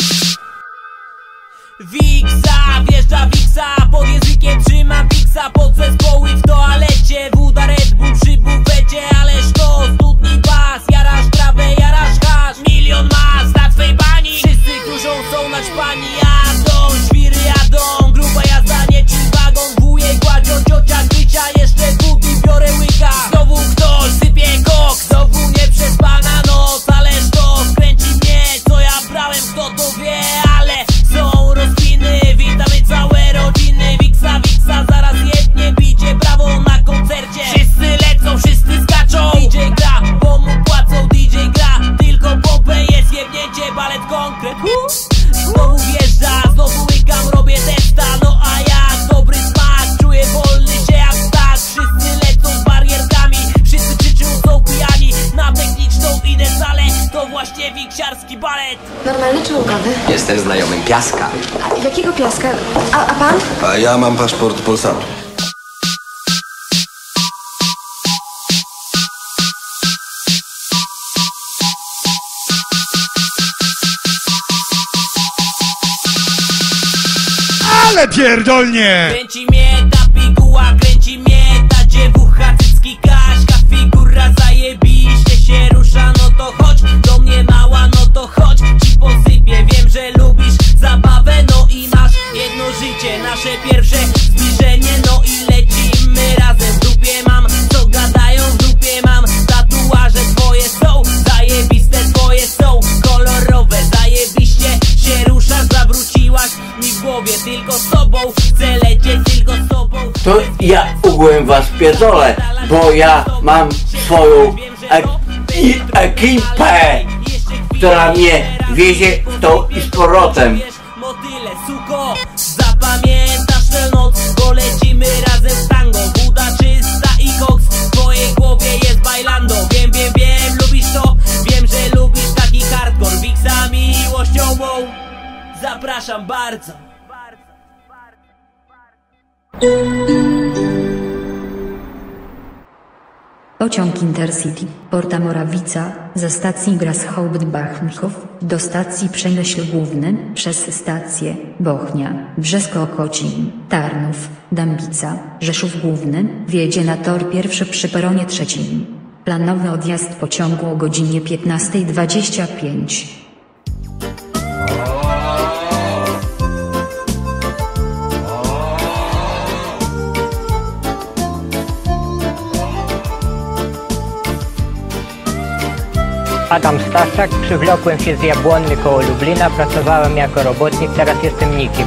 [SPEAKER 7] Wiksa, wjeżdża Wiksa, pod językiem trzyma Wiksa, pod zespoły w toalecie, woda Red Bull przy bufecie, ależ to studni bas, jarasz trawę, jarasz hasz, milion mas na twej bani, wszyscy kruszą, są naćpani, jadą, świry jadą, gruba jazda, nie ci wagon, wujek, kładzią, ciocia, krycia, jeszcze buty, biorę łyka, znowu ktoś sypie kok, znowu nieprzespana noc, ależ to skręci mnie, co ja brałem, kto to wie, ale są rozpiny, witamy całe rodziny. Wiksa, Wiksa, zaraz jednie bicie brawo na koncercie. Wszyscy lecą, wszyscy skaczą. DJ gra, bo mu płacą, DJ gra, tylko pompę jest jebnięcie, balet konkret. Znowu wjeżdża, znowu łykam, robię testa. No a jak dobry smak, czuję wolny się jak ptak. Wszyscy lecą z barierkami, wszyscy krzyczą, są pijani. Na techniczną idę salę, to właśnie wiksiarski balet.
[SPEAKER 5] Normalny czy łukowy?
[SPEAKER 6] Jestem znajomym Piaska.
[SPEAKER 5] Jakiego Piaska? A pan?
[SPEAKER 6] A ja mam paszport Polsatu.
[SPEAKER 17] Ale pierdolnie!
[SPEAKER 7] Kręci mnie ta piguła, kręci mnie ta dziewucha, cycki Kaśka, figura zajebiście się rusza, no to chodź do mnie mała, no to chodź, ci posypię, wiem, że lubisz zabawę, no i masz jedno życie, nasze pierwsze zbliżenie, no i lecimy razem, w dupie mam, co gadają, w dupie mam, tatuaże twoje są, zajebiste twoje są, kolorowe, zajebiście się ruszasz, zawróciłaś mi w głowie, tylko sobą, chcę lecieć tylko sobą.
[SPEAKER 1] To ja ogółem was pierdolę, bo ja mam swoją ekipę, która mnie wiezie w to i z powrotem.
[SPEAKER 7] Motyle, suko, zapamiętasz tę noc, bo lecimy razem w tango. Woda czysta i koks, w twojej głowie jest bailando. Wiem, wiem, wiem, lubisz to, wiem, że lubisz taki hardcore. Wiksa miłością mą, zapraszam bardzo.
[SPEAKER 9] Pociąg Intercity, Porta Morawica, ze stacji Grasshaupt-Bachmków, do stacji Przemyśl Główny, przez stację Bochnia, Brzesko-Kocin, Tarnów, Dębica, Rzeszów Główny, wjedzie na tor pierwszy przy peronie 3. Planowy odjazd pociągu o godzinie 15:25.
[SPEAKER 10] Adam Staszczak, przywlokłem się z Jabłonny koło Lublina, pracowałem jako robotnik, teraz jestem nikim.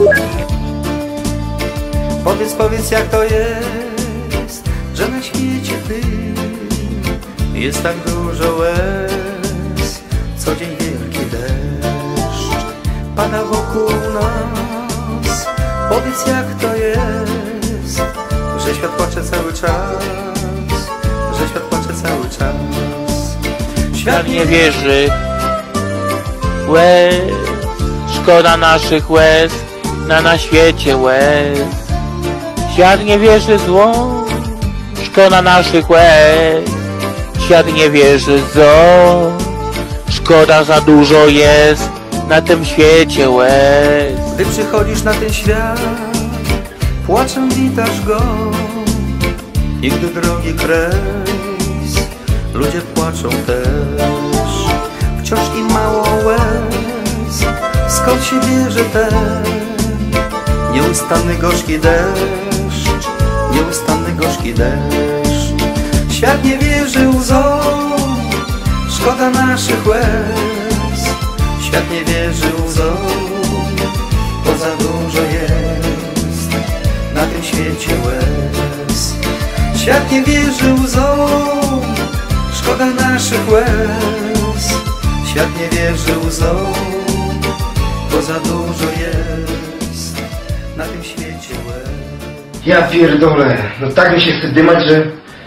[SPEAKER 24] Powiedz jak to jest, że na świecie tym jest tak dużo łez. Co dzień wielki deszcz pada wokół nas. Powiedz jak to jest, że świat płacze cały czas, że świat płacze cały czas.
[SPEAKER 26] Świat nie wierzy, łez, szkoda naszych łez, na świecie łez. Świat nie wierzy zło, szkoda naszych łez. Świat nie wierzy zło, szkoda za dużo jest na tym świecie łez.
[SPEAKER 24] Gdy przychodzisz na ten świat, płaczem witasz go. I gdy drogi kres, ludzie płaczą też. Wciąż im mało łez, skąd się bierze ten nieustanny gorzki deszcz, nieustanny gorzki deszcz. Świat nie wierzy łzom, szkoda naszych łez. Świat nie wierzy łzom, bo za dużo jest na tym świecie łez. Świat nie wierzy łzom, szkoda naszych łez. Świat nie wierzy łzom, bo za dużo jest na tym świecie łez.
[SPEAKER 27] Ja pierdolę, no tak mi się chce dymać, że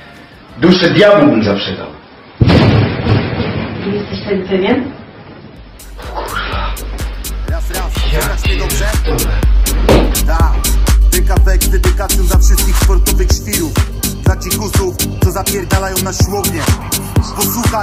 [SPEAKER 4] Duszę diabłu bym zaprzedał.
[SPEAKER 8] Jesteś tego pewien?
[SPEAKER 11] Ten kawałek z dedykacją dla wszystkich sportowych świrów, dla dzikusów, co zapierdalają na siłownię. Posłuchaj.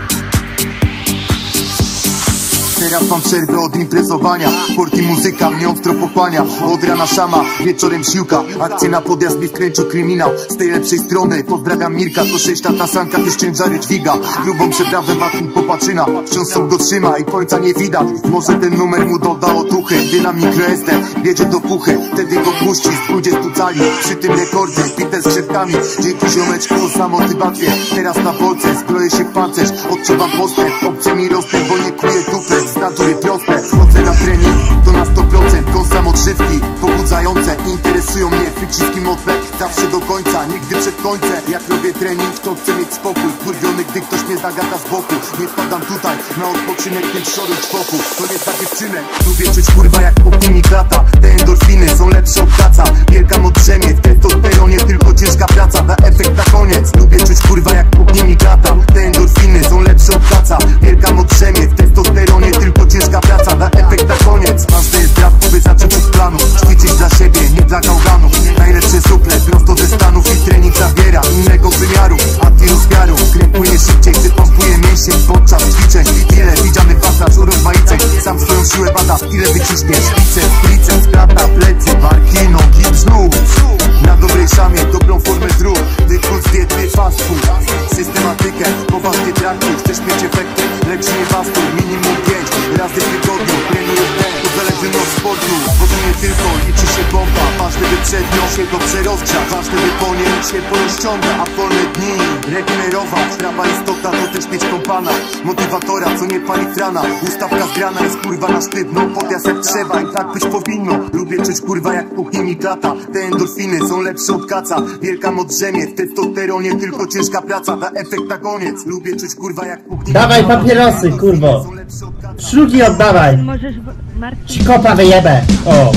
[SPEAKER 11] Teraz mam przerwę od imprezowania. Sport i muzyka mnie ostro pochłania. Od rana szama, wieczorem siłka. Akcje na podjazd mi wkręcił kryminał. Z tej lepszej strony pozdrawiam Mirka. To 6 lat na sankach już ciężary dźwiga. Grubą przeprawę wokół popatrzyna. Wciąż są go trzyma i końca nie widać. Może ten numer mu doda otuchy. Dynamik SD, wiedzie do puchy. Wtedy go puści z 20 cali. Przy tym rekordy, bite z krzepkami. Dzięki ziomeczku o samotybację. Teraz na Polsce zbroję się w pancerz. Odczuwam postęp, obcy mi rozpęd, bo nie kuję dupę. Z natury proste, chodzę na trening, to na 100%, kąsam odżywki pobudzające, interesują mnie wyciski mocne, zawsze do końca, nigdy przed końcem. Jak robię trening, to chcę mieć spokój, kurwiony, gdy ktoś mnie zagada z boku. Nie wpadam tutaj na odpoczynek, więc szoruj czwoku. To nie dla dziewczynek, lubię czuć kurwa jak popłynie klata. Te endorfiny są lepsze od kaca. Wielka moc drzemie, w testosteronie tylko ciężka praca. Da efekt na koniec, lubię czuć kurwa jak popłynie klata. Te endorfiny są lepsze od kaca. Wielka moc drzemie, w testosteronie tylko ciężka praca, da efekt na koniec. Ważne jest brat, by zacząć od planu. Ćwiczyć dla siebie, nie dla gałganów. Najlepsze suple, prosto ze Stanów. I trening zabiera innego wymiaru. Antyrozmiaru, krew płynie szybciej, gdy pompuje mięsień podczas ćwiczeń. Wiele widziany pasaż urozmaiceń. Sam swoją siłę bada, ile wyciśniesz. Biceps, triceps, klata, plecy, barki, nogi, brzuch. Na dobrej szamie, dobrą formę zrób. Wychód z diety, fast food. Systematykę, poważnie traktuj. Chcesz mieć efekty, lecz nie bastuj. Minimum 5 razy w tygodniu. Trenuję ten, to zależy od sportu. Bo to nie tylko liczy się bomba. Ważne by przed nią się dobrze rozgrzać. Ważne by po niej się porozciąga. A wolne dni regenerować. Prawa istota to też mieć kompana. Motywatora, co nie pali trana. Ustawka zgrana jest kurwa na sztywno. Podjazd jak trzeba i tak być powinno. Lubię czuć kurwa jak kuchni mi klata. Te endorfiny są lepsze od kaca. Wielka moc drzemie, w testosteronie tylko ciężka praca. Da efekt na koniec. Lubię czuć kurwa jak kuchni.
[SPEAKER 3] Dawaj papierosy, kurwo. Szlugi oddawaj. Ci kopa wyjebę. O.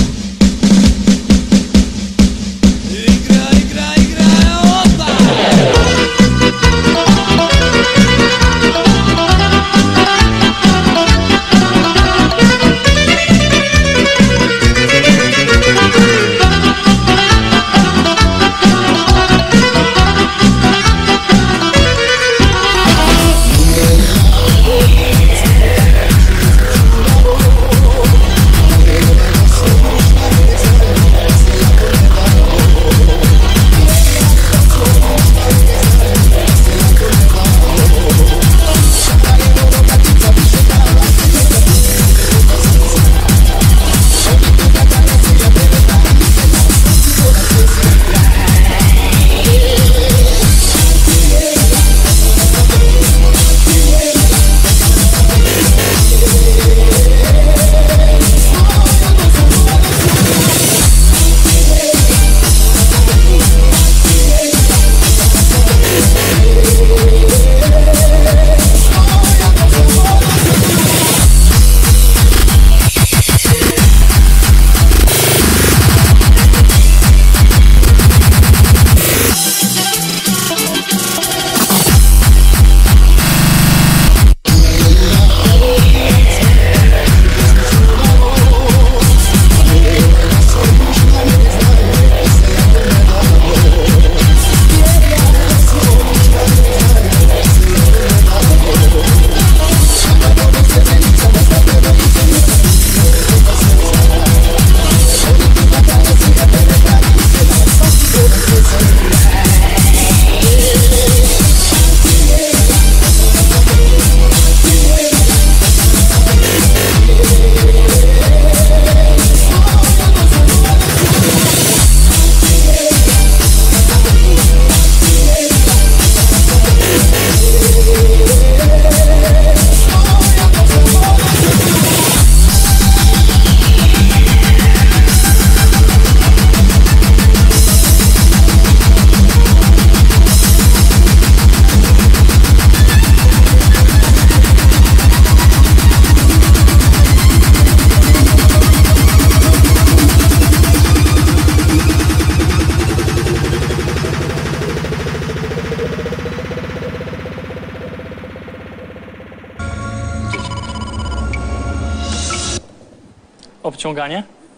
[SPEAKER 4] obciąganie?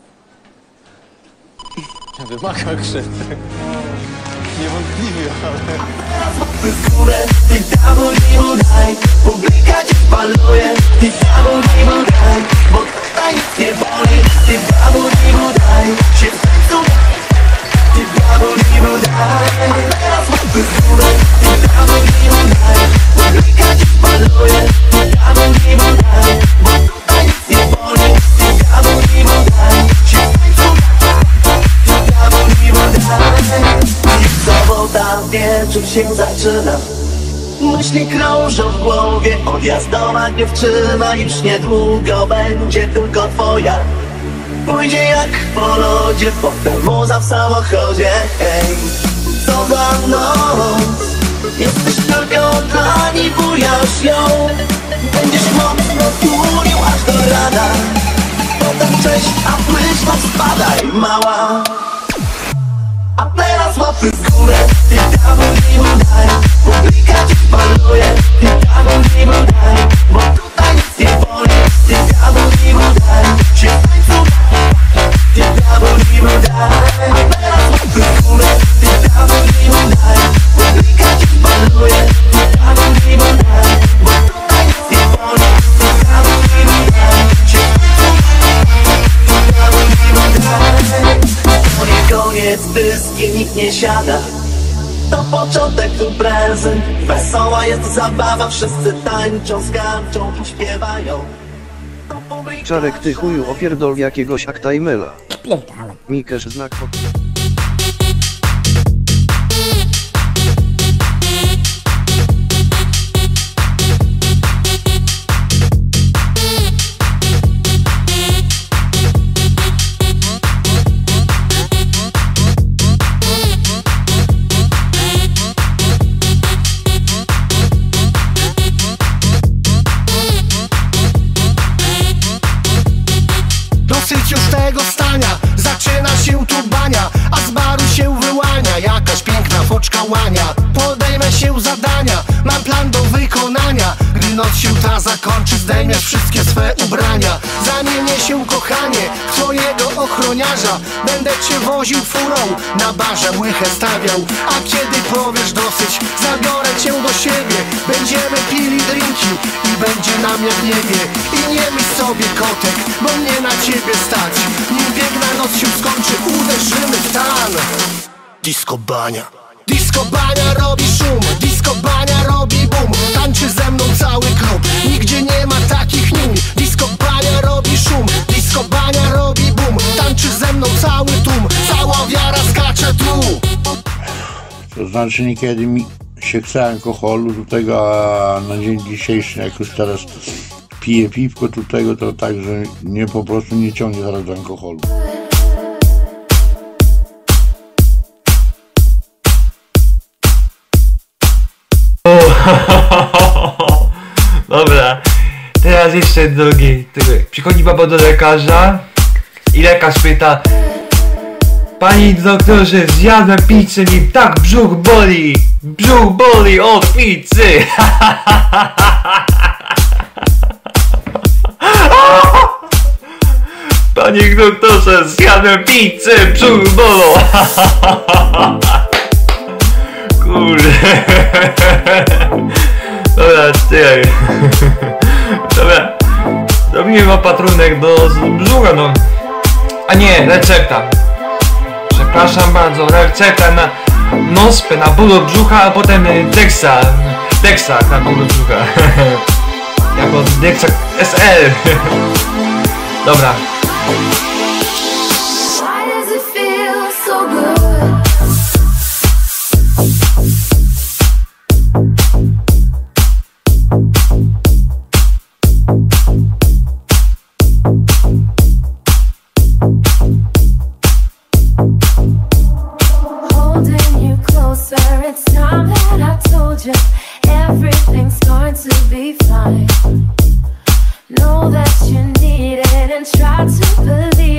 [SPEAKER 4] Wymaga krzywdy. Niewątpliwie, ale...
[SPEAKER 7] W górę, ty damu nie daj, publika cię paluje, ty damu nie daj, bo tutaj nic nie boli, ty damu nie daj, się w sercu, ty damu nie daj. A teraz łapy w górę, ty damu nie daj, publika cię paluje, ty damu nie daj, bo tutaj nic nie boli, ty damu nie daj, się w sercu, ty damu nie daj. Sobota, wieczór się zaczyna, myśli krążą w głowie, odjazdowa dziewczyna już niedługo będzie tylko twoja. Pójdzie jak po lodzie, potem muza w samochodzie. Hej, co za noc, jesteś tylko dla niej, bujasz ją. Będziesz mocno tulił aż do rana, potem cześć, a myśl spadaj mała. A teraz łapy w górę, ty damu nie daj, publika cię paluje, ty damu nie daj, bo tutaj nic nie boli, ty damu nie daj, się w tańcu, ty damu nie daj. A teraz łapy w górę, ty damu nie daj, publika cię paluje, ty damu nie daj, bo tutaj nic nie boli, ty damu nie daj, się w tańcu, ty damu nie daj. To nie koniec dyski, nikt nie siada, to początek imprezy. Wesoła jest zabawa, wszyscy tańczą, skarczą i śpiewają.
[SPEAKER 12] Czarek, ty chuju, opierdol jakiegoś aktajmela. Mikesz znak
[SPEAKER 25] Dosyć już tego stania, zaczyna się tu bania, a z baru się wyłania jakaś piękna foczka łania. Podejmę się zadania, mam plan do wykonania. Gdy noc się ta zakończy, zdejmiesz wszystkie swe ubrania. Zamienię się, kochanie, w twojego ochroniarza. Będę cię woził furą, na barze łychę stawiał. A kiedy powiesz dosyć, zabiorę cię do siebie. Będziemy pili drinki i będzie nam jak nie wie. I nie myśl sobie, kotek, bo mnie na ciebie stać. Nim piękna noc się skończy, uderzymy w tan. Disco bania. Disco bania robi szum, disco bania robi boom. Tańczy ze mną cały klub, nigdzie nie ma takich nium. Disco bania robi szum, disco bania robi boom. Tańczy ze mną cały tłum, cała wiara skacze tu.
[SPEAKER 15] To znaczy niekiedy mi się chce alkoholu do tego, a na dzień dzisiejszy, jak już teraz piję piwko do tego, to tak, że mnie po prostu nie ciągnie zaraz do alkoholu.
[SPEAKER 16] Dobra, teraz jeszcze drugi. Przychodzi baba do lekarza i lekarz pyta: Panie doktorze, zjadłem pizzę, mi tak brzuch boli! Brzuch boli od pizzy! Panie doktorze, zjadłem pizzę, brzuch bolą! Kurde. Dobra, czekaj. Dobra. Zrobiłem opatrunek do brzucha, no. A nie, recepta. Przepraszam bardzo, recepta na nospę, na ból brzucha, a potem Dexa na ból brzucha. Jako Dexa SL. Dobra.
[SPEAKER 18] It's time that I told you everything's going to be fine. Know that you need it and try to believe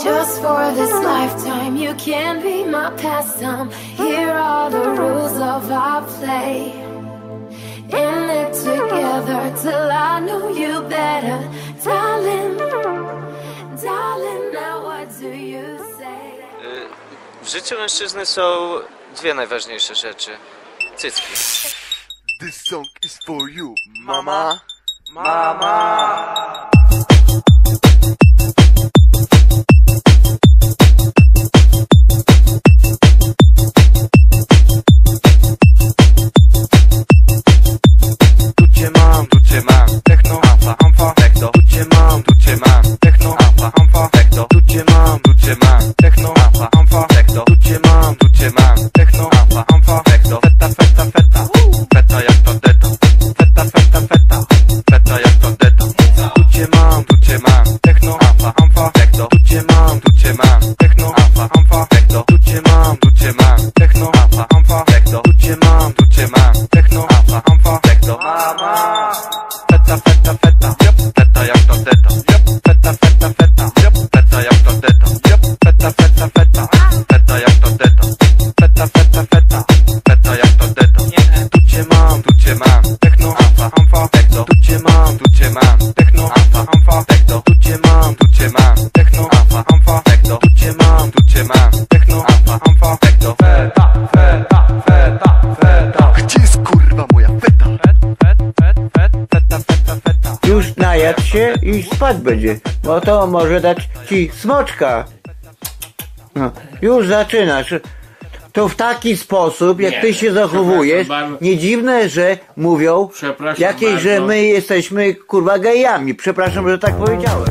[SPEAKER 18] Just for this lifetime, you can be my pastime. Here are the rules of our play. In it together till I know you better. Darling, darling, now what do you say?
[SPEAKER 4] W życiu mężczyzny są dwie najważniejsze rzeczy. Cycki.
[SPEAKER 11] This song is for you,
[SPEAKER 4] Mama. Mama.
[SPEAKER 24] Techno, amfa, amfa, techno. Tu cię mam, techno, amfa, amfa, techno. Tu cię mam, techno, amfa, amfa, techno. Tu cię mam, techno, amfa, amfa, techno. Feta, feta, feta, feta jak to deta. Feta, feta, feta, feta jak to deta. Tu cię mam, techno, amfa, amfa, techno. Tu cię mam, techno, amfa, amfa, techno. Tu cię mam, techno, amfa, amfa, techno. Tu cię mam, techno, amfa, amfa, techno. Mama. Feta, feta, feta, feta jak to deta. Feta, feta, feta, feta jak to deta. Feta, feta, feta, feta jak to deta. Feta, feta, feta, feta jak to deta. Tu cię mam, techno, amfa, amfa, techno. Tu cię mam, techno, amfa, amfa, techno. Tu cię mam, techno, amfa, amfa, techno. Tu cię mam, techno, amfa, amfa, techno. Feta, feta, feta, feta.
[SPEAKER 11] Gdzie jest kurwa moja feta?
[SPEAKER 1] Już najadł się i spać będzie, bo to może dać ci smoczka. No, już zaczynasz. To w taki sposób, jak ty się zachowujesz, nie dziwne, że mówią jakieś, że my jesteśmy kurwa gejami. Przepraszam, że tak powiedziałem.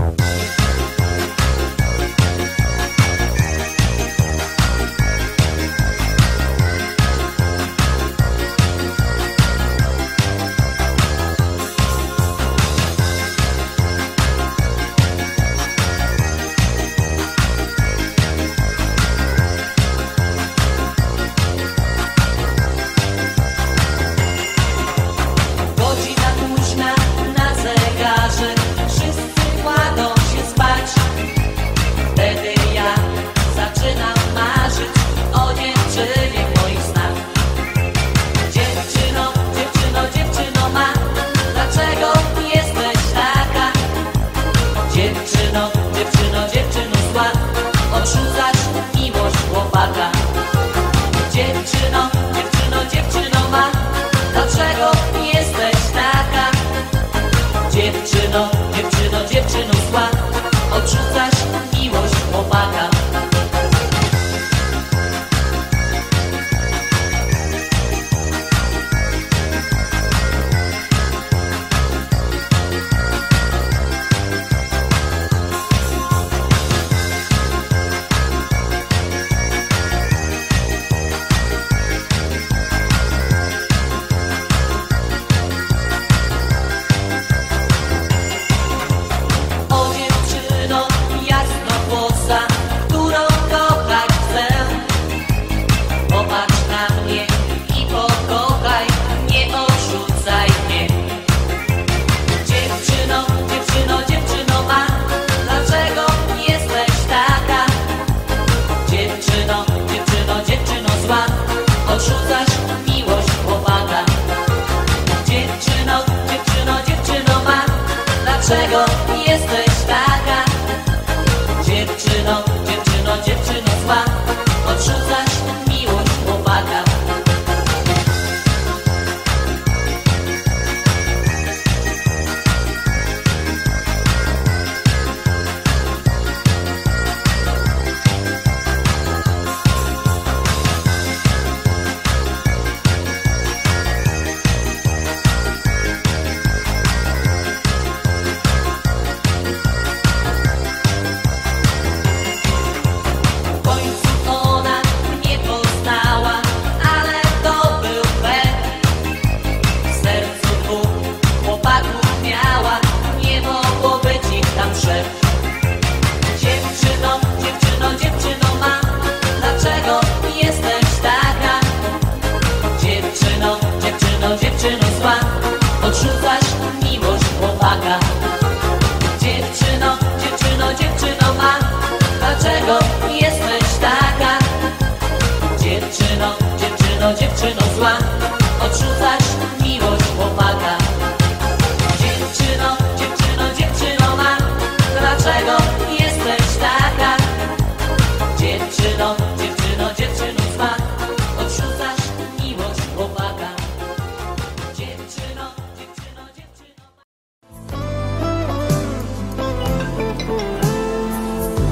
[SPEAKER 7] Dziewczyno zła, odrzucasz miłość chłopaka.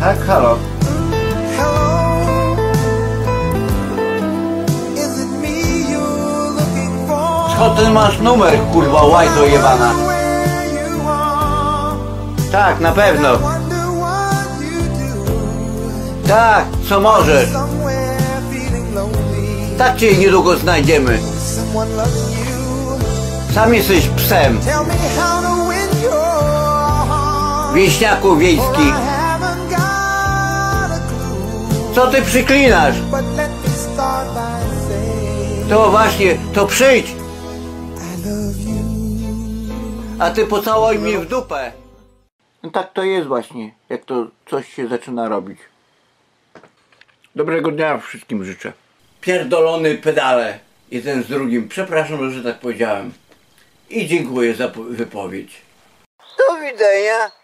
[SPEAKER 1] Tak, halo. Skąd ty masz numer, kurwa, łajzo jebana? Tak, na pewno. Tak, co możesz. Tak cię niedługo znajdziemy. Sam jesteś psem. Wieśniaku wiejski. Co ty przyklinasz? To właśnie, to przyjdź. A ty pocałuj mnie w dupę. No tak to jest właśnie, jak to coś się zaczyna robić. Dobrego dnia wszystkim życzę. Pierdolony pedale, jeden z drugim. Przepraszam, że tak powiedziałem. I dziękuję za wypowiedź. Do widzenia.